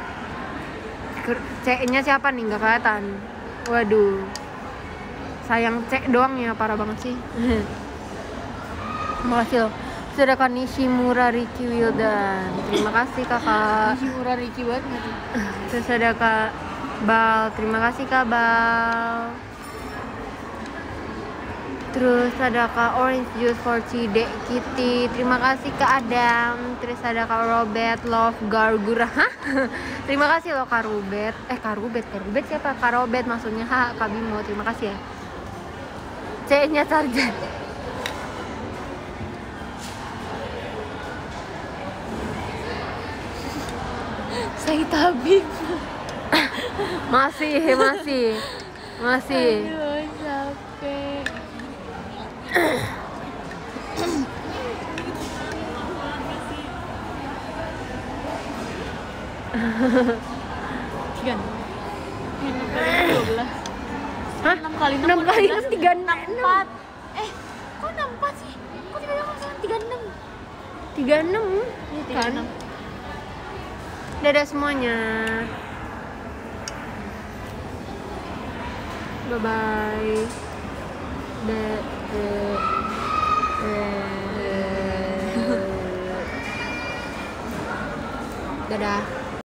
C-nya siapa nih nggak kelihatan. Waduh, sayang C doang ya, parah banget sih. Makasih loh. Sudah Kak Nishimura Riki Wildan. Terima kasih kakak. Nishimura Riki banget. Terus ada Kak Bal. Terima kasih Kak Bal. Terus ada Kak Orange Juice for Cide Kitty. Terima kasih Kak Adam. Terus ada Kak Robert Love Gargura. Hah? Terima kasih loh Kak Robert. Eh Kak Robert, Kak Robert siapa? Kak Robert maksudnya. Ha, Kak Bimo. Terima kasih ya. C-nya sarjan. Saya tabib. Masih, masih. Masih. Aduh, capek. Tiga. Dua belas. Hah? Enam kali enam kali enam tiga enam. Empat. Eh, kok enam empat sih? Kok tiba-tiba langsung tiga enam? Tiga enam Tiga kan? enam. Dadah semuanya. Bye bye. Da, da, da. Dadah.